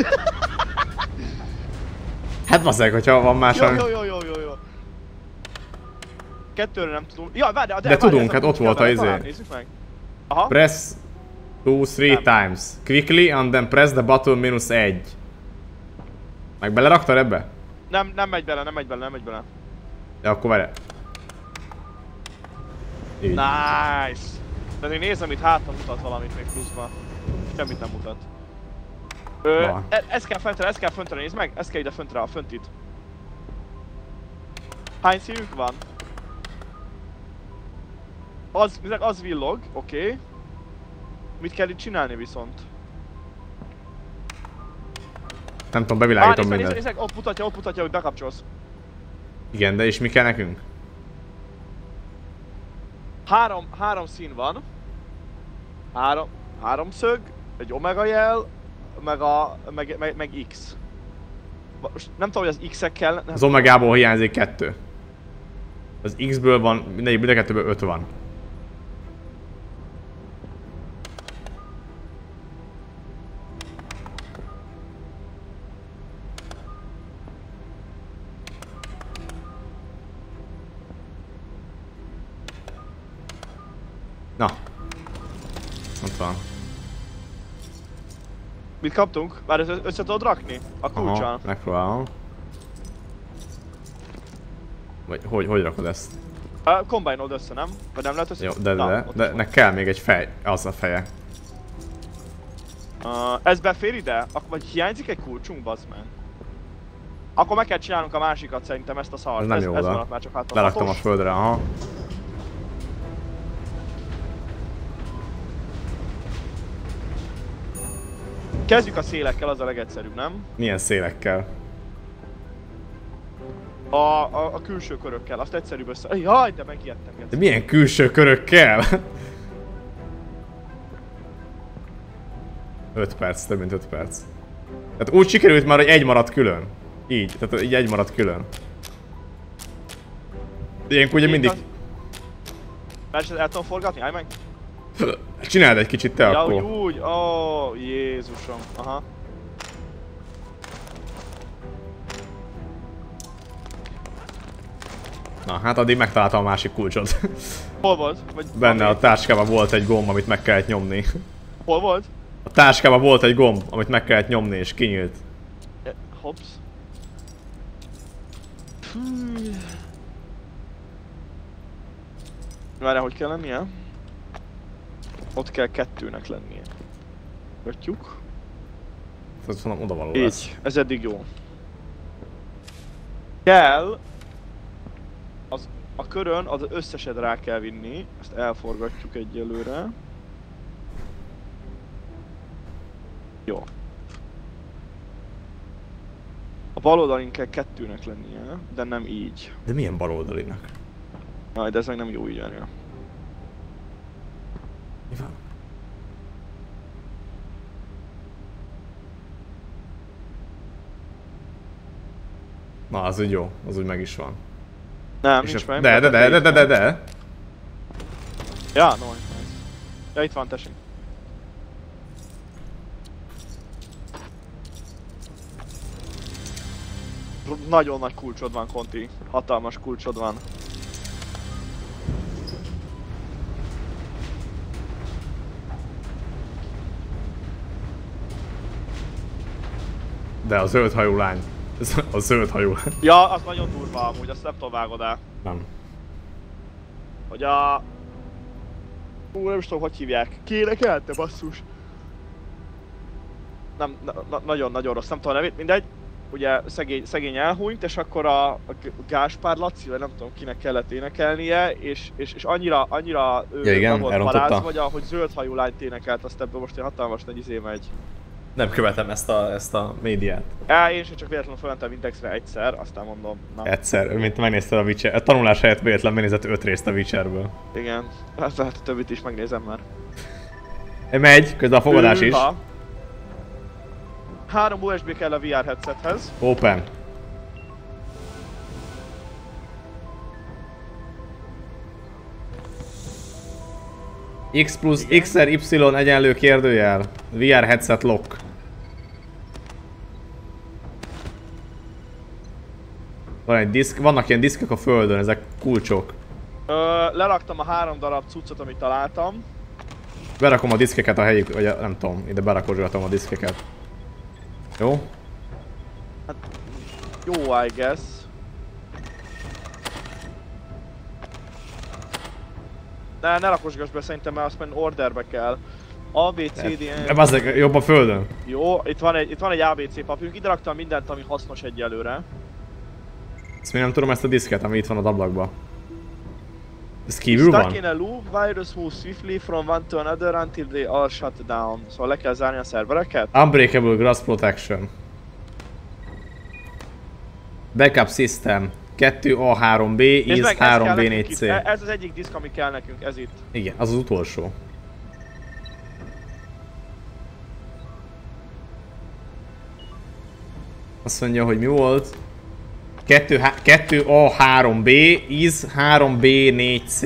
Speaker 4: Hát basszeg, hogyha van más,
Speaker 3: Jó,
Speaker 4: ami...
Speaker 3: jó, jó, jó, jó, jó. Kettőre nem tudunk. Ja, várj, de,
Speaker 4: De tudunk,
Speaker 3: ez a
Speaker 4: hát ott
Speaker 3: kulcs
Speaker 4: volt a
Speaker 3: kell,
Speaker 4: izé.
Speaker 3: talán nézzük meg. Aha.
Speaker 4: Press two, three
Speaker 3: Nem.
Speaker 4: times. Quickly and then press the button minus egy. Meg beleraktad ebbe?
Speaker 3: Nem, nem megy bele, nem megy bele, nem megy bele.
Speaker 4: Ja, akkor várj. Így.
Speaker 3: Nice! De még nézem, itt hátra mutat valamit még pluszba. Semmit nem mutat. Ö,
Speaker 4: Na.
Speaker 3: e- ez kell föntre, ez kell föntre, nézd meg! Ez kell ide föntre, a fönt itt. Hány szívünk van? Az, nézd meg, az villog, oké. Okay. Mit kell itt csinálni viszont?
Speaker 4: Nem tudom,
Speaker 3: Á,
Speaker 4: bevilágítom
Speaker 3: nézd meg, nézd meg,
Speaker 4: mindent.
Speaker 3: nézd meg, ott mutatja, ott mutatja, hogy bekapcsolsz.
Speaker 4: Igen, de és mi kell nekünk?
Speaker 3: Három, három szín van. Három, háromszög, egy omega jel, meg a, meg, meg, meg X. Most nem tudom, hogy az X-ek kell. Nem.
Speaker 4: Az omegából hiányzik kettő. Az X-ből van, mindegy, mind a kettőből öt van. Na. Ott van.
Speaker 3: Mit kaptunk? Már ezt össze tudod rakni? A kulccsal?
Speaker 4: Aha, megpróbálom. Vagy hogy, hogy rakod ezt?
Speaker 3: Uh, Combine-old össze, nem? Vagy nem lehet össze?
Speaker 4: Jó, de,
Speaker 3: Na,
Speaker 4: de,
Speaker 3: ott
Speaker 4: de,
Speaker 3: van.
Speaker 4: nek kell még egy fej, az a feje.
Speaker 3: Uh, ez befér ide? Ak vagy hiányzik egy kulcsunk, bazd meg? Akkor meg kell csinálnunk a másikat szerintem, ezt a szart.
Speaker 4: Ez nem
Speaker 3: ez,
Speaker 4: jó
Speaker 3: ez
Speaker 4: oda.
Speaker 3: maradt már csak hátra.
Speaker 4: Leraktam a
Speaker 3: Hatos.
Speaker 4: földre, aha.
Speaker 3: Kezdjük a szélekkel, az a legegyszerűbb, nem?
Speaker 4: Milyen szélekkel?
Speaker 3: A, a, a külső körökkel, azt egyszerűbb össze... Jaj, de megijedtem.
Speaker 4: De milyen külső körökkel? öt perc, több mint öt perc. Tehát úgy sikerült már, hogy egy maradt külön. Így, tehát így egy maradt külön. Ilyenkor ugye mindig...
Speaker 3: Mert el tudom forgatni? Állj meg!
Speaker 4: Csináld egy kicsit te
Speaker 3: Ja,
Speaker 4: akkor.
Speaker 3: úgy, úgy, ó, oh, Jézusom, aha.
Speaker 4: Na, hát addig megtaláltam a másik kulcsot.
Speaker 3: Hol volt? Vagy
Speaker 4: Benne a
Speaker 3: valami-
Speaker 4: táskában volt egy gomb, amit meg kellett nyomni.
Speaker 3: Hol volt?
Speaker 4: A táskában volt egy gomb, amit meg kellett nyomni és kinyílt.
Speaker 3: Eh, Hops. Várjál, hogy kell lennie? Ott kell kettőnek lennie. Ötjük.
Speaker 4: Azt mondom, oda való lesz.
Speaker 3: Így, ez eddig jó. Kell... Az, a körön az összeset rá kell vinni, ezt elforgatjuk egyelőre. Jó. A bal oldalin kell kettőnek lennie, de nem így.
Speaker 4: De milyen baloldalinak?
Speaker 3: Jaj, de ez meg nem jó így járja.
Speaker 4: Mi van? Na, az úgy jó, az úgy meg is van.
Speaker 3: Nem,
Speaker 4: És
Speaker 3: nincs
Speaker 4: a...
Speaker 3: meg.
Speaker 4: De, de, de, de, de, de, de.
Speaker 3: Ja, no, nice. Ja, itt van, tessék. Nagyon nagy kulcsod van, Conti. Hatalmas kulcsod van.
Speaker 4: De a zöld hajú lány. Ez a zöld hajú lány.
Speaker 3: Ja, az nagyon durva amúgy, azt nem tudom, vágod el.
Speaker 4: Nem.
Speaker 3: Hogy a... Hú, nem is tudom, hogy hívják. Kérek el, te basszus. Nem, nagyon-nagyon na, rossz, nem tudom a nevét, mindegy. Ugye szegény, szegény elhúnyt, és akkor a, a Gáspár Laci, vagy nem tudom kinek kellett énekelnie, és, és, és annyira, annyira
Speaker 4: ja, igen,
Speaker 3: nem volt
Speaker 4: elrontotta.
Speaker 3: paráz, vagy ahogy zöldhajú lányt énekelt, azt ebből most egy hatalmas nagy izé megy.
Speaker 4: Nem követem ezt a, ezt a médiát.
Speaker 3: Ja, én sem csak véletlenül fölmentem Indexre egyszer, aztán mondom, na.
Speaker 4: Egyszer, mint megnézted a Witcher, a tanulás helyett véletlen megnézett öt részt a Witcherből.
Speaker 3: Igen, hát a többit is megnézem már.
Speaker 4: Megy, közben a fogadás is.
Speaker 3: Hűha. Három u es bé kell a vé er headsethez.
Speaker 4: Open. X plusz X-er Y egyenlő kérdőjel. vé er headset lock. Van egy diszk, vannak ilyen diszkek a földön, ezek kulcsok.
Speaker 3: Ö, leraktam a három darab cuccot, amit találtam.
Speaker 4: Berakom a diszkeket a helyük, vagy a, nem tudom, ide berakozsoltam a diszkeket. Jó?
Speaker 3: Hát, jó, I guess. Ne, ne rakosgass be szerintem, mert azt már orderbe kell. A, B, C, D, E.
Speaker 4: Bazzeg, jobb a földön.
Speaker 3: Jó, itt van egy, itt van egy á bé cé papírunk, ide raktam mindent, ami hasznos egyelőre.
Speaker 4: Ezt még nem tudom, ezt a diszket, ami itt van az ablakban. Ez kívül van?
Speaker 3: Stuck in a loop, virus moves swiftly from one to another until they all shut down. Szóval le kell zárni a szervereket.
Speaker 4: Unbreakable Grass Protection. Backup System. kettő A három B, is három B négy C.
Speaker 3: Ez az egyik diszk, ami kell nekünk, ez itt.
Speaker 4: Igen, az az utolsó. Azt mondja, hogy mi volt? kettő A három B, is három B négy C.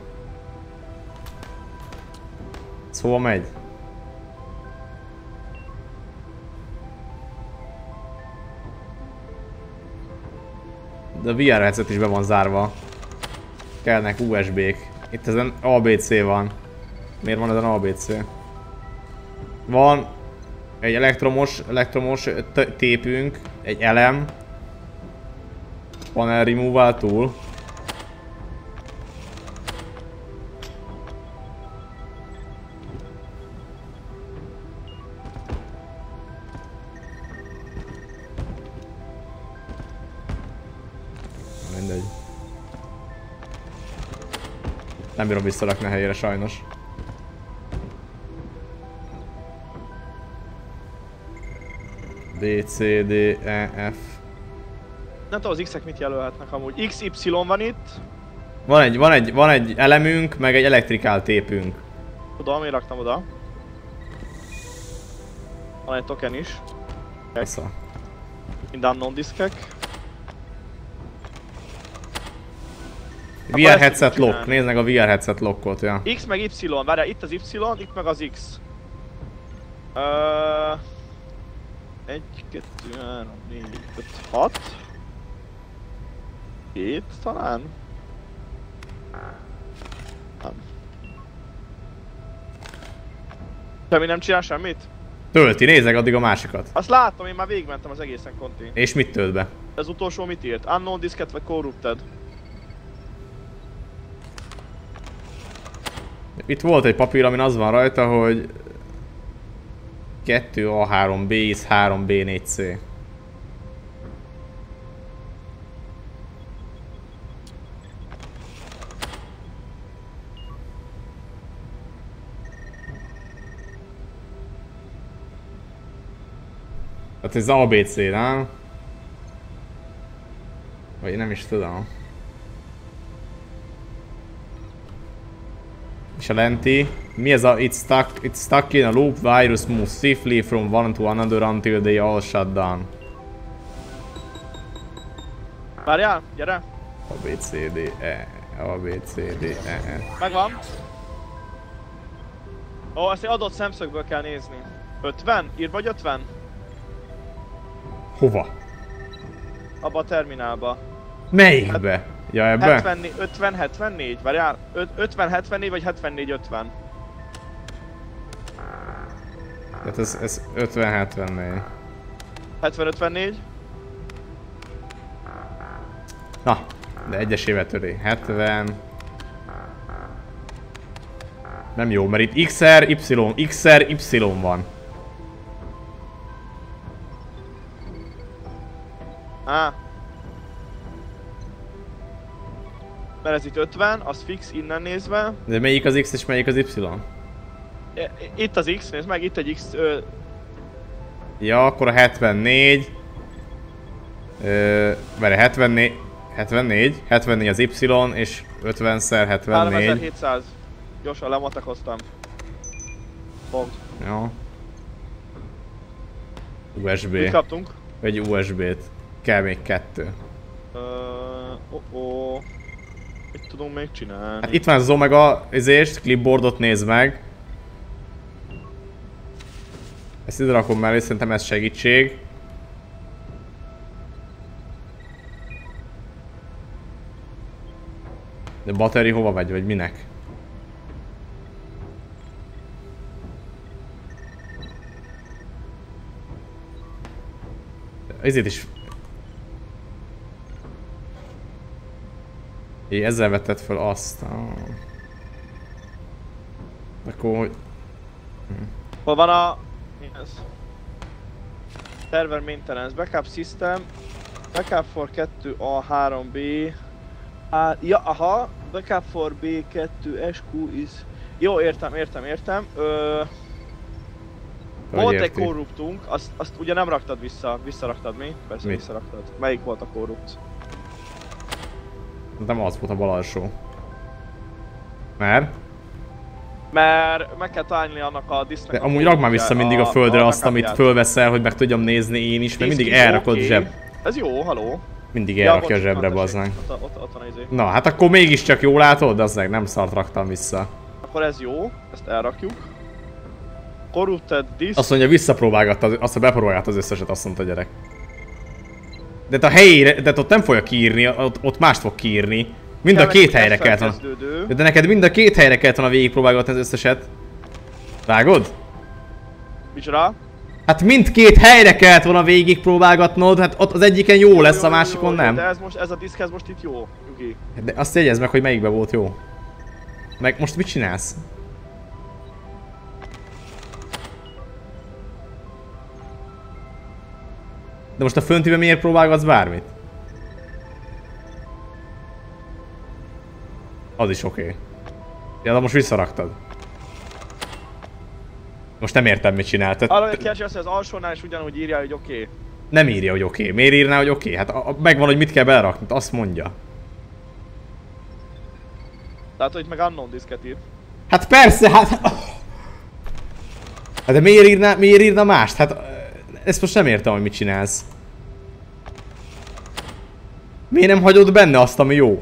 Speaker 4: Szóval megy. De a vé er headset is be van zárva. Kellnek u es bé-k. Itt ezen á bé cé van. Miért van ezen á bé cé? Van egy elektromos, elektromos tépünk, egy elem. Panel removal tool. Mindegy. Nem bírom visszarakni a helyére sajnos. B, C, D, E, F.
Speaker 3: Nem tudom, az X-ek mit jelölhetnek amúgy. X, Y van itt.
Speaker 4: Van egy, van egy, van egy elemünk, meg egy elektrikál tépünk.
Speaker 3: Tudom, én raktam oda. Van egy token is.
Speaker 4: Assza.
Speaker 3: Mind unknown diszkek.
Speaker 4: vé er headset lock, nézd meg a vé er headset lockot, ja.
Speaker 3: X meg Y, várjál, itt az Y, itt meg az X. Ö... Egy, kettő, három, négy, öt, hat. Két talán? Nem. Semmi nem csinál semmit?
Speaker 4: Tölti, nézzek addig a másikat.
Speaker 3: Azt látom, én már végigmentem az egészen, Conti.
Speaker 4: És mit tölt be?
Speaker 3: Ez utolsó mit írt? Unknown diszket vagy corrupted?
Speaker 4: Itt volt egy papír, amin az van rajta, hogy kettő A három B, is három B négy C. Hát ez á bé cé, nem? Vagy nem is tudom. És a lenti, mi ez a it's stuck, it's stuck in a loop, virus moves swiftly from one to another until they all shut down.
Speaker 3: Várjál, gyere!
Speaker 4: A, B, C, D, E, A, B, C, D, E, F.
Speaker 3: Megvan. Ó, ezt egy adott szemszögből kell nézni. ötven? Írd vagy ötven?
Speaker 4: Hova?
Speaker 3: Abba a terminálba.
Speaker 4: Melyikbe? Ja, ebbe?
Speaker 3: hetvennégy, ötven, hetvennégy? Várjál, ötven, hetvennégy vagy hetvennégy, ötven?
Speaker 4: Tehát ez, ez ötven hetvennégy.
Speaker 3: hetven, ötvennégy?
Speaker 4: Na, de egyesével töré. hetven. Nem jó, mert itt X R, Y, X R, Y van.
Speaker 3: Á. Mert ez itt ötven, az fix innen nézve.
Speaker 4: De melyik az X és melyik az Y?
Speaker 3: Itt az X, nézd meg, itt egy X... Ö...
Speaker 4: Ja, akkor a hetvennégy. Ö, várj, hetvennégy. hetvennégy, hetvennégy az Y és ötvenszer hetvennégy.
Speaker 3: háromezer-hétszáz. Gyorsan lematekoztam. Pont.
Speaker 4: Jó. U S B.
Speaker 3: Mit kaptunk?
Speaker 4: Egy U S B-t. Kell még kettő.
Speaker 3: Ö, oh -oh. Mit tudunk még csinálni?
Speaker 4: Hát itt van az Omega izést, clipboardot nézd meg. Ezt ide rakom mellé, szerintem ez segítség. De battery hova megy, vagy minek? Ezért is... É, ezzel vetted fel azt. Ah. Akkor... Hm.
Speaker 3: Hol van a... Mi ez? Server maintenance, backup system, backup for kettő A három B. Á, ja, aha, backup for B kettő S Q is... Jó, értem, értem, értem. Ö... Volt egy korruptunk, azt, azt ugye nem raktad vissza, visszaraktad mi? Persze
Speaker 4: mi?
Speaker 3: Visszaraktad. Melyik volt a korrupt?
Speaker 4: Nem az volt a bal alsó. Mert?
Speaker 3: Mert meg kell találni annak a disznek.
Speaker 4: De amúgy rakd már vissza mindig a földre azt, amit fölveszel, hogy meg tudjam nézni én is, mert mindig elrakod
Speaker 3: okay.
Speaker 4: zseb.
Speaker 3: Ez jó, haló.
Speaker 4: Mindig elrakja a zsebre, bazdmeg.
Speaker 3: Ott, ott, ott van izé.
Speaker 4: Na, hát akkor mégiscsak jól látod, az meg nem szart raktam vissza.
Speaker 3: Akkor ez jó, ezt elrakjuk. Corrupted disk.
Speaker 4: Azt mondja, visszapróbálgatta, azt mondja, bepróbálgatta az összeset, azt mondta a gyerek. De a helyére, de ott nem fogja kiírni, ott, ott mást fog kiírni. Mind a két helyre kellett volna. De neked mind a két helyre kellett volna végigpróbálgatni az összeset. Vágod?
Speaker 3: Micsoda?
Speaker 4: Hát mindkét helyre kellett volna végigpróbálgatnod, hát ott az egyiken jó, jó lesz, jó, a másikon jó, nem.
Speaker 3: De ez most, ez a diszk, ez most itt jó, Yugi.
Speaker 4: De azt jegyezd meg, hogy melyikben volt jó. Meg most mit csinálsz? De most a föntiben miért próbálgatsz bármit? Az is oké. Okay. Ja, de most visszaraktad. Most nem értem, mit csináltad.
Speaker 3: Arra, hogy kérdés az, hogy az alsónál is ugyanúgy írja, hogy oké. Okay.
Speaker 4: Nem írja, hogy oké. Okay. Miért írná, hogy oké? Okay? Hát a, a, megvan, hogy mit kell belerakni, azt mondja.
Speaker 3: Tehát, hogy meg unknown diszket ír.
Speaker 4: Hát persze, hát... Hát de miért írná, miért írna mást? Hát... Ezt most nem értem, hogy mit csinálsz. Miért nem hagyod benne azt, ami jó?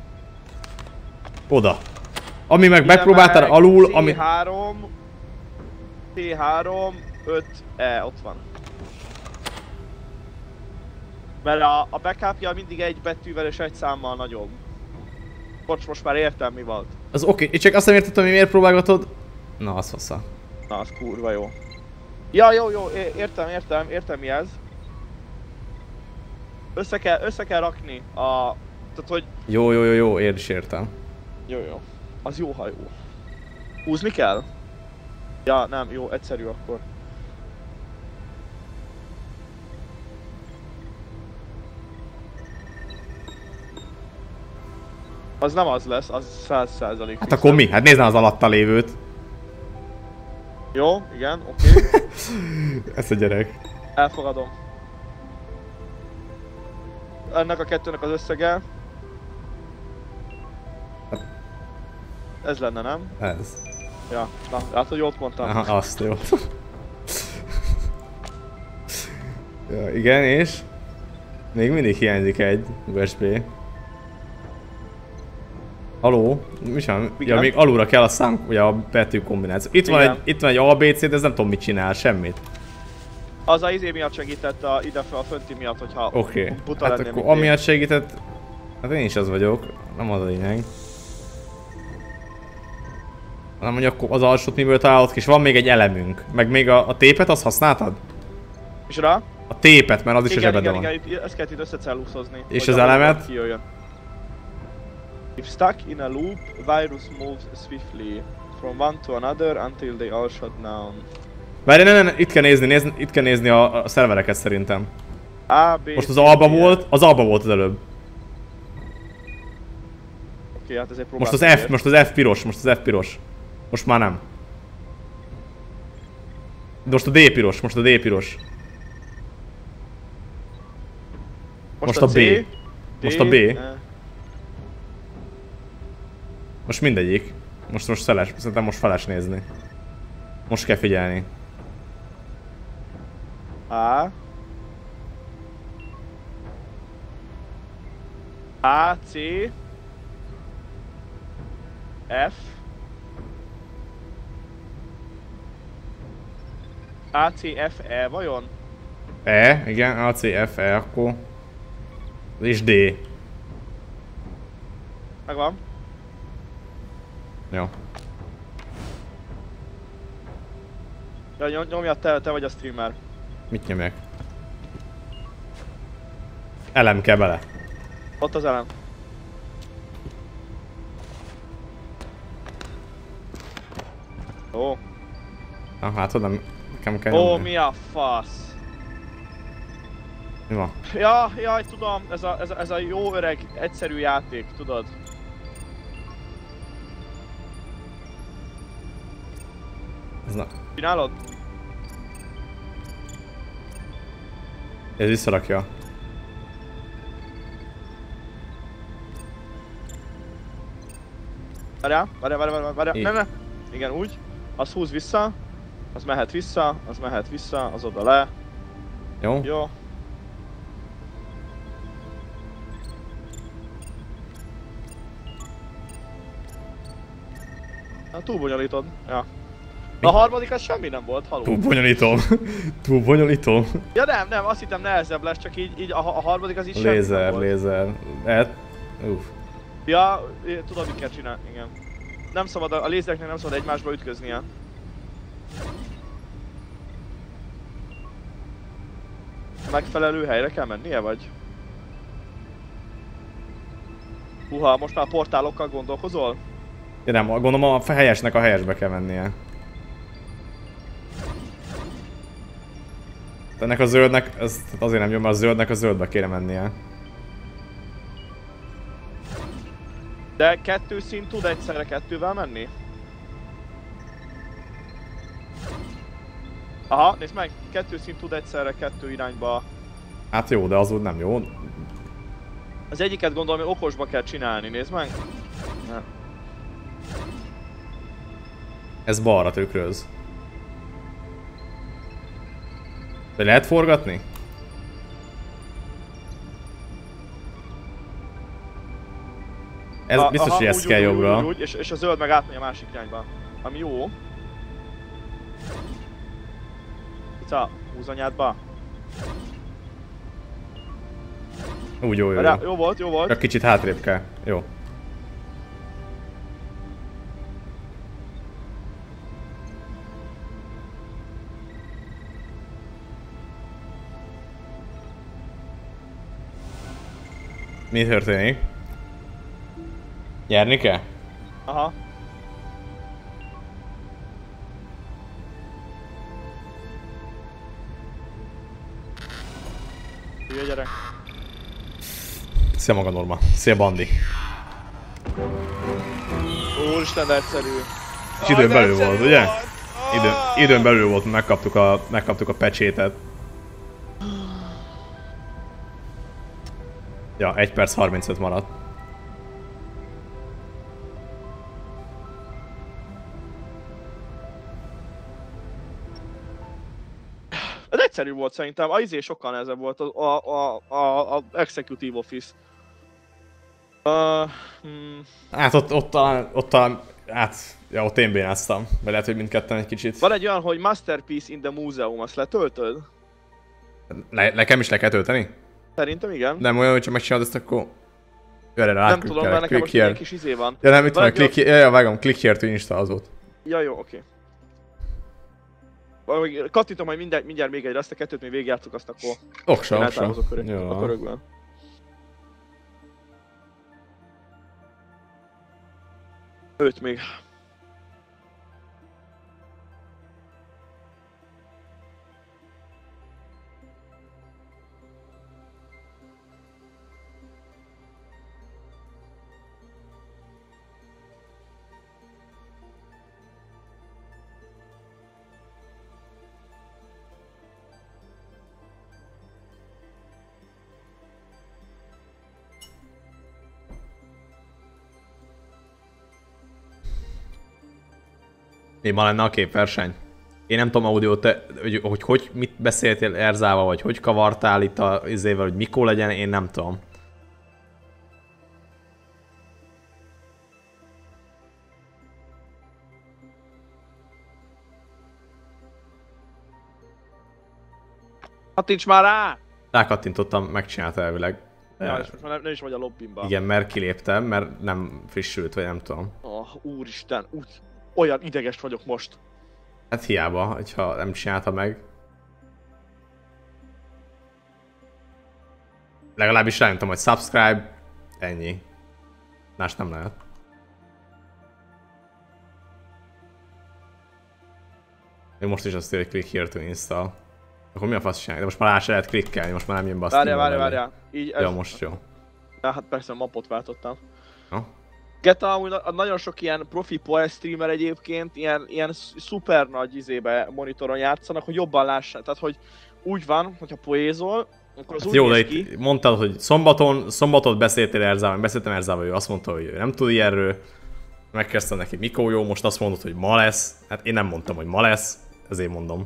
Speaker 4: Oda. Ami meg megpróbáltál alul, ami...
Speaker 3: C három... C három... öt E, ott van. Mert a, a backupja mindig egy betűvel és egy számmal nagyobb. Bocs, most már értem, mi volt. Az
Speaker 4: oké, okay. Csak azt nem értettem, hogy miért próbálgatod. Na, az hosszá.
Speaker 3: Na, az kurva jó. Ja, jó, jó, értem, értem, értem mi ez. Össze kell, össze kell rakni a... Tehát, hogy...
Speaker 4: Jó, jó, jó, jó, én is értem.
Speaker 3: Jó, jó. Az jó, ha jó. Húzni kell? Ja, nem, jó, egyszerű akkor. Az nem az lesz, az száz százalék.
Speaker 4: Hát akkor mi? Hát nézd az alatta lévőt.
Speaker 3: Jó, igen, oké. Okay.
Speaker 4: Ez a gyerek.
Speaker 3: Elfogadom. Ennek a kettőnek az összege... Ez lenne, nem?
Speaker 4: Ez.
Speaker 3: Ja, na, hát hogy jót mondtam.
Speaker 4: Aha, azt jó. Ja, igen, és? Még mindig hiányzik egy u es bé. Haló? Mi sem? Ja, még alulra kell a szám, ugye a betű kombináció. Itt van, egy, itt van egy á bé cé, de ez nem tudom mit csinál, semmit.
Speaker 3: Az a izé miatt segített a, ide fel a fönti miatt, hogyha
Speaker 4: Oké, okay.
Speaker 3: buta
Speaker 4: Hát
Speaker 3: lennél,
Speaker 4: akkor amiatt segített... Hát én is az vagyok, nem az a lényeg. Nem mondja, akkor az alsót miből találod ki, és van még egy elemünk. Meg még a, a tépet, azt használtad?
Speaker 3: És rá?
Speaker 4: A tépet, mert az is
Speaker 3: igen,
Speaker 4: a zsebedben
Speaker 3: igen,
Speaker 4: van.
Speaker 3: igen, igen, ezt kellett itt összecelluszhozni.
Speaker 4: És az elemet?
Speaker 3: Kijöjjön. If stuck in a loop, virus moves swiftly from one to another until they all shut down.
Speaker 4: Várj, ne, ne, ne, itt kell nézni, nézni, itt kell nézni a, a szervereket szerintem.
Speaker 3: A, B,
Speaker 4: Most az alba volt, az alba volt az előbb.
Speaker 3: Oké, hát ezért
Speaker 4: Most az F, most az F piros, most az F piros. Most már nem. De most a D piros, most a D piros. Most, most a, a B. D, most a B. E. Most mindegyik. Most most szeles, szerintem most feles nézni. Most kell figyelni.
Speaker 3: A. A, C. F. A, C, F, E vajon?
Speaker 4: E, igen, A, C, F, E, akkor... És D.
Speaker 3: Megvan.
Speaker 4: Jó.
Speaker 3: Ja, nyomjad, te, te vagy a streamer.
Speaker 4: Mit nyomjak? Elem kell bele.
Speaker 3: Ott az elem. Ó.
Speaker 4: Ah, hát oda nekem kell
Speaker 3: Ó,
Speaker 4: nyomni.
Speaker 3: mi a fasz?
Speaker 4: Mi van?
Speaker 3: Ja, jaj, tudom, ez a, ez a, ez a jó öreg, egyszerű játék, tudod?
Speaker 4: Ez na...
Speaker 3: Csinálod?
Speaker 4: Ez visszarakja.
Speaker 3: Várjál, várjál, várjál, várjál,
Speaker 4: Így.
Speaker 3: ne, ne. Igen, úgy. Az húz vissza, az mehet vissza, az mehet vissza, az oda le.
Speaker 4: Jó?
Speaker 3: Jó. Na, túl bonyolítod. Ja. A harmadik az semmi nem volt, haló.
Speaker 4: Túl bonyolítom. Túl bonyolítom.
Speaker 3: Ja nem, nem, azt hittem nehezebb lesz, csak így, így a, a harmadik az így semmi
Speaker 4: Lézer,
Speaker 3: nem volt.
Speaker 4: lézer. Et... Uff.
Speaker 3: Ja, tudod mit kell csinálni, igen. Nem szabad, a lézereknek nem szabad egymásba ütköznie. Megfelelő helyre kell mennie, vagy? Uha, most már portálokkal gondolkozol?
Speaker 4: Én nem, gondolom a helyesnek a helyesbe kell mennie. Ennek a zöldnek, ez azért nem jó, mert a zöldnek a zöldbe kéne mennie.
Speaker 3: De kettő szint tud egyszerre kettővel menni? Aha, nézd meg, kettő szint tud egyszerre kettő irányba.
Speaker 4: Hát jó, de az úgy nem jó.
Speaker 3: Az egyiket gondolom, hogy okosba kell csinálni, nézd meg. Nem.
Speaker 4: Ez balra tükröz. De lehet forgatni? Ez
Speaker 3: A,
Speaker 4: biztos,
Speaker 3: aha,
Speaker 4: hogy ez
Speaker 3: úgy,
Speaker 4: kell
Speaker 3: úgy,
Speaker 4: jobbra.
Speaker 3: Úgy, úgy, és, és a zöld meg átmegy a másik irányba. Ami jó. Ica, húz anyádba.
Speaker 4: Úgy jó, jó,
Speaker 3: Rá,
Speaker 4: jó.
Speaker 3: jó volt, jó volt.
Speaker 4: Csak kicsit hátrébb kell. Jó. Mi történik? Nyerni kell?
Speaker 3: Aha. Hülye gyerek.
Speaker 4: Szia maga Norma. Szia Bandi.
Speaker 3: Úristen, de egyszerű.
Speaker 4: És időn belül volt, ugye? Időn, időn belül volt, megkaptuk a, megkaptuk a pecsétet. Ja, egy perc harmincöt maradt.
Speaker 3: Ez egyszerű volt szerintem, a izé sokkal nehezebb volt, a, a, a, a, a Executive Office. Uh, hmm.
Speaker 4: Hát ott, ott talán, ott talán, hát, ja, ott én bénáztam, vagy lehet, hogy mindketten egy kicsit.
Speaker 3: Van egy olyan, hogy Masterpiece in the Museum, azt letöltöd?
Speaker 4: Le, nekem is le kell tölteni?
Speaker 3: Szerintem igen.
Speaker 4: Nem olyan, hogyha megcsinálod ezt, akkor... Jöjjön rá,
Speaker 3: Nem tudom, mert nekem most egy kis izé van.
Speaker 4: Ja nem, itt van,
Speaker 3: van
Speaker 4: click here, ja, ja, vágom, click here to install az volt.
Speaker 3: Ja jó, oké. Okay. Kattintom majd mindjárt, mindjárt még egyre, azt a kettőt még végigjátszok, azt akkor...
Speaker 4: Oksa, oksa.
Speaker 3: A körökből. Öt még.
Speaker 4: Mi ma lenne a képverseny? Én nem tudom audiót, te, hogy, hogy hogy mit beszéltél Erzával, vagy hogy kavartál itt a izével, hogy mikor legyen, én nem tudom.
Speaker 3: Kattints már rá!
Speaker 4: Rákattintottam, megcsinálta elvileg.
Speaker 3: Ja, és most már nem, nem is vagy a lobbimba.
Speaker 4: Igen, mert kiléptem, mert nem frissült, vagy nem tudom.
Speaker 3: Oh, úristen, úgy, olyan ideges vagyok most.
Speaker 4: Hát hiába, hogyha nem csinálta meg. Legalábbis rájöttem, hogy subscribe, ennyi. Más nem lehet. Én most is azt írja, hogy click here to install. Akkor mi a fasz csinálni? De most már rá se lehet klikkelni, most már nem jön be a Steam-be.
Speaker 3: Várjál, várjál, várjál. Így ez...
Speaker 4: Ja, most jó.
Speaker 3: Ja, hát persze, mapot váltottam.
Speaker 4: No?
Speaker 3: Geta amúgy nagyon sok ilyen profi poe streamer egyébként ilyen, ilyen szuper nagy izébe monitoron játszanak, hogy jobban lássák. Tehát, hogy úgy van, hogyha poézol, akkor az úgy
Speaker 4: jó, de
Speaker 3: néz ki.
Speaker 4: itt mondtad, hogy szombaton, szombatot beszéltél Erzával, beszéltem Erzával, ő azt mondta, hogy ő nem tud ilyenről. Megkezdtem neki, mikor jó, most azt mondod, hogy ma lesz. Hát én nem mondtam, hogy ma lesz, ezért mondom.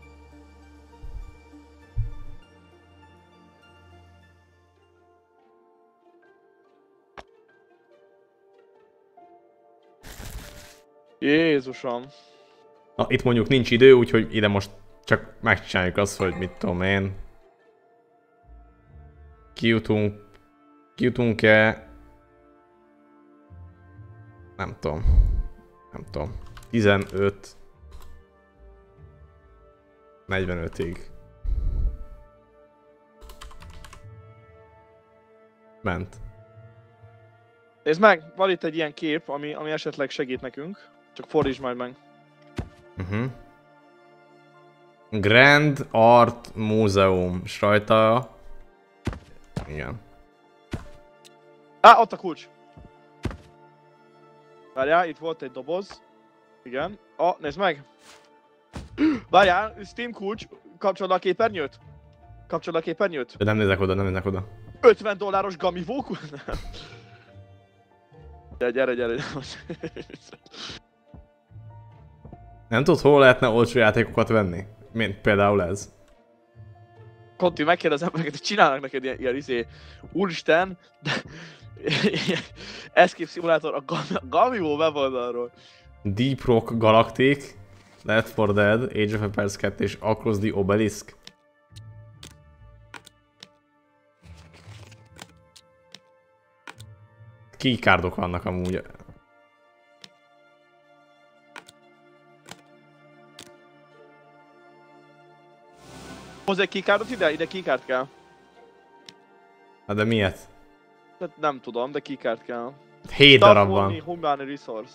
Speaker 3: Jézusom.
Speaker 4: Na, itt mondjuk nincs idő, úgyhogy ide most csak megcsináljuk azt, hogy mit tudom én. Kijutunk... Kijutunk-e... Nem tudom. Nem tudom. tizenöt... negyvenötig. Ment.
Speaker 3: Nézd meg, van itt egy ilyen kép, ami, ami esetleg segít nekünk. Csak fordítsd majd meg.
Speaker 4: Uh-huh. Grand Art Museum. És rajta... Igen.
Speaker 3: Á, ott a kulcs! Várjál, itt volt egy doboz. Igen. Ah, nézd meg! Várjál, Steam kulcs, kapcsolod a képernyőt? Kapcsolod a képernyőt?
Speaker 4: De nem nézek oda, nem nézek oda.
Speaker 3: ötven dolláros gamivók? Gyere, gyere, gyere.
Speaker 4: Nem tudod, hol lehetne olcsó játékokat venni? Mint például ez.
Speaker 3: Konti, megkérdezem meg, hogy csinálnak neked ilyen, ilyen izé... Úristen, de... Escape Simulator a, Gam a Gamivó weboldalról.
Speaker 4: Deep Rock Galactic, Left four Dead, Age of Empires two és Across the Obelisk. Keycardok vannak amúgy.
Speaker 3: Hozzá egy keycardot ide? Ide keycard kell.
Speaker 4: Na de miért?
Speaker 3: Tehát nem tudom, de keycard kell.
Speaker 4: hét darab van.
Speaker 3: Human Resource.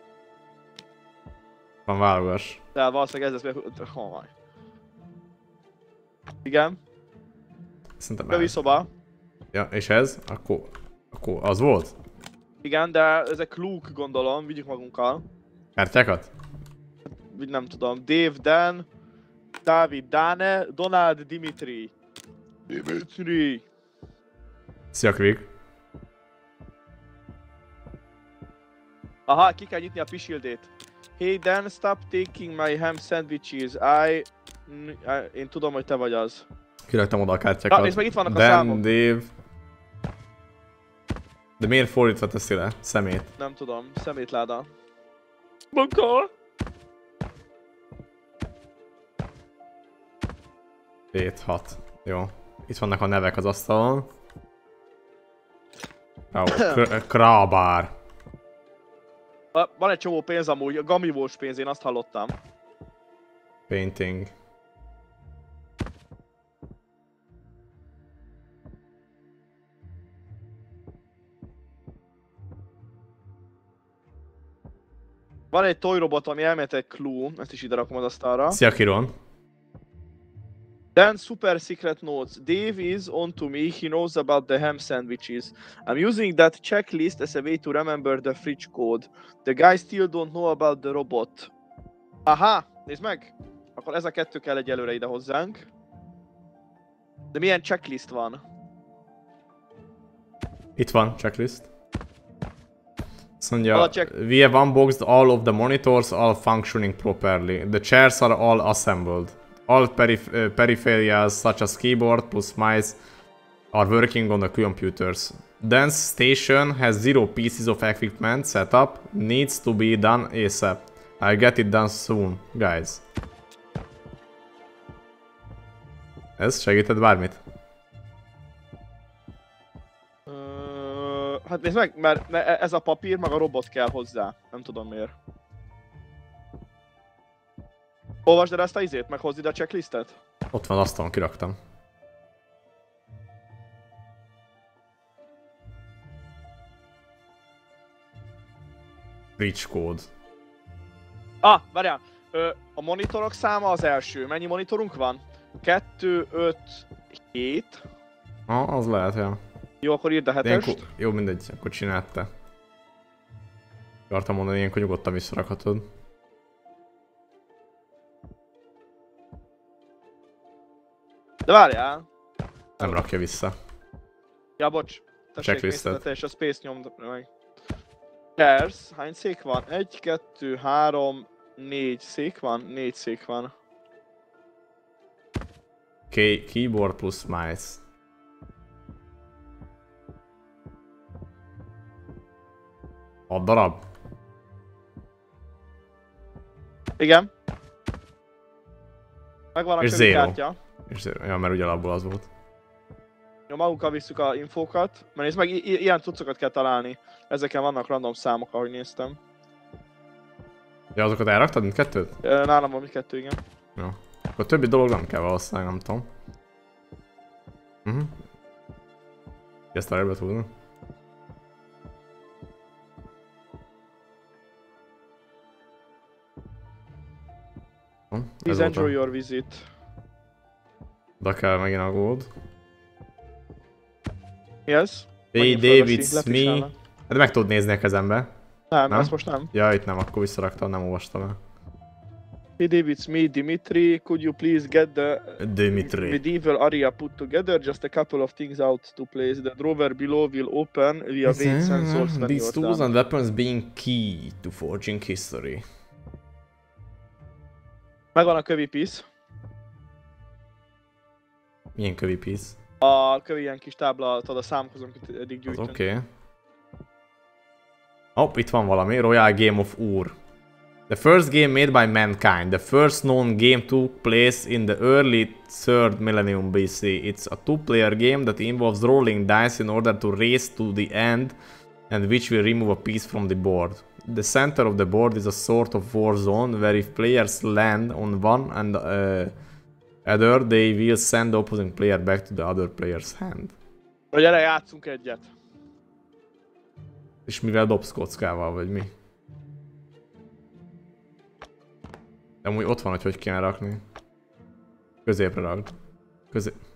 Speaker 4: Van válogass.
Speaker 3: De valószínűleg ez lesz, mert... Oh, igen.
Speaker 4: Szerintem
Speaker 3: Kövi
Speaker 4: ez.
Speaker 3: szoba.
Speaker 4: Ja, és ez? Akkor... Akkor az volt?
Speaker 3: Igen, de ezek Luke gondolom, vigyük magunkkal.
Speaker 4: Kártyákat?
Speaker 3: Vagy nem tudom. Dave, Dan, Dávid, Dáne, Donald, Dimitri. Dimitri.
Speaker 4: Szia, Quick.
Speaker 3: Aha, ki kell nyitni a pisildét. Hey Dan, stop taking my ham sandwiches. I... I... Én tudom, hogy te vagy az.
Speaker 4: Kiraktam oda a kártyákat.
Speaker 3: Na, nézd meg, itt vannak a
Speaker 4: Dan,
Speaker 3: számok.
Speaker 4: Dave. De miért fordítva teszi le? Szemét.
Speaker 3: Nem tudom, szemétláda. Munka!
Speaker 4: hét, hat. Jó. Itt vannak a nevek az asztalon. Oh, Krabár.
Speaker 3: Van egy csomó pénz amúgy, a gamivós pénz, én azt hallottam.
Speaker 4: Painting.
Speaker 3: Van egy toy robot, ami elmélet egy clue, ezt is ide rakom az asztalra.
Speaker 4: Szia, Kiron.
Speaker 3: Then super secret notes. Dave is on to me, he knows about the ham sandwiches. I'm using that checklist as a way to remember the fridge code. The guy still don't know about the robot. Aha, nézd meg! Akkor ez a kettő kell egyelőre ide hozzánk. De milyen checklist van?
Speaker 4: Itt van, checklist. Azt mondja,
Speaker 3: All check.
Speaker 4: we have unboxed all of the monitors, all functioning properly. The chairs are all assembled. All periph uh, peripherals such as keyboard plus mice are working on the computers. Dance station has zero pieces of equipment set up, needs to be done ASAP. I'll get it done soon, guys. Ez segített bármit?
Speaker 3: Uh, hát nézd meg, mert ez a papír, meg a robot kell hozzá. Nem tudom miért. Olvasd el ezt a izét, meg hozd ide a checklistet?
Speaker 4: Ott van, asztalon kiraktam. Bridge code.
Speaker 3: Ah, várjál! Ö, a monitorok száma az első. Mennyi monitorunk van? kettő, öt, hét.
Speaker 4: Ah, az lehet, ja.
Speaker 3: Jó, akkor írd a hetest.
Speaker 4: Jó, mindegy, akkor csináld te. Akartam mondani, ilyenkor nyugodtan visszarakhatod.
Speaker 3: De várjál!
Speaker 4: Nem rakja vissza.
Speaker 3: Ja, bocs. Tessék,
Speaker 4: Checklisted.
Speaker 3: nézd, és a space nyomd meg. Chairs, hány szék van? egy, kettő, három, négy szék van? négy szék van.
Speaker 4: Key keyboard plus mice. hat darab?
Speaker 3: Igen. Megvan a
Speaker 4: És
Speaker 3: kövi
Speaker 4: zero.
Speaker 3: kártya.
Speaker 4: És ja, mert ugye alapból az volt.
Speaker 3: Jó, magunkkal visszük a infókat. Mert nézd meg, i- ilyen cuccokat kell találni. Ezeken vannak random számok, ahogy néztem.
Speaker 4: Ja, azokat elraktad mindkettőt?
Speaker 3: Ö, Nálam van mindkettő, igen.
Speaker 4: Jó. Akkor többi dolog nem kell valószínűleg, nem tudom. Mhm. Uh-huh. Ezt arra be tudni.
Speaker 3: Please enjoy your visit.
Speaker 4: Oda kell megint a gold.
Speaker 3: Mi ez?
Speaker 4: Hey
Speaker 3: Megint
Speaker 4: David,
Speaker 3: fölveszi,
Speaker 4: it's me.
Speaker 3: lefrissálna.
Speaker 4: Hát meg tudod nézni a kezembe.
Speaker 3: Nem,
Speaker 4: Nem?
Speaker 3: ezt most nem.
Speaker 4: Ja, itt nem, akkor visszaraktam, nem olvastam el.
Speaker 3: Hey David, it's me, Dimitri. Could you please get the
Speaker 4: Dimitri.
Speaker 3: medieval area put together? Just a couple of things out to place. The drawer below will open via weight sensors when
Speaker 4: These
Speaker 3: you're
Speaker 4: tools
Speaker 3: done.
Speaker 4: and weapons being key to forging history.
Speaker 3: Megvan a kövi piece.
Speaker 4: Milyen kövi piece?
Speaker 3: A kövi ilyen kis tábla, tudod, a számok azon, amit eddig
Speaker 4: Az
Speaker 3: gyűjtünk.
Speaker 4: oké. Okay. Hopp, itt van valami. Royal Game of Ur. The first game made by mankind. The first known game took place in the early third millennium B C. It's a two-player game that involves rolling dice in order to race to the end and which will remove a piece from the board. The center of the board is a sort of war zone where if players land on one and uh, other, they will send the opposing player back to the other player's hand.
Speaker 3: Hogy erre játszunk egyet.
Speaker 4: És mivel dobsz kockával, vagy mi? De amúgy ott van, hogy hogy kéne rakni. Középre rakd. Közé...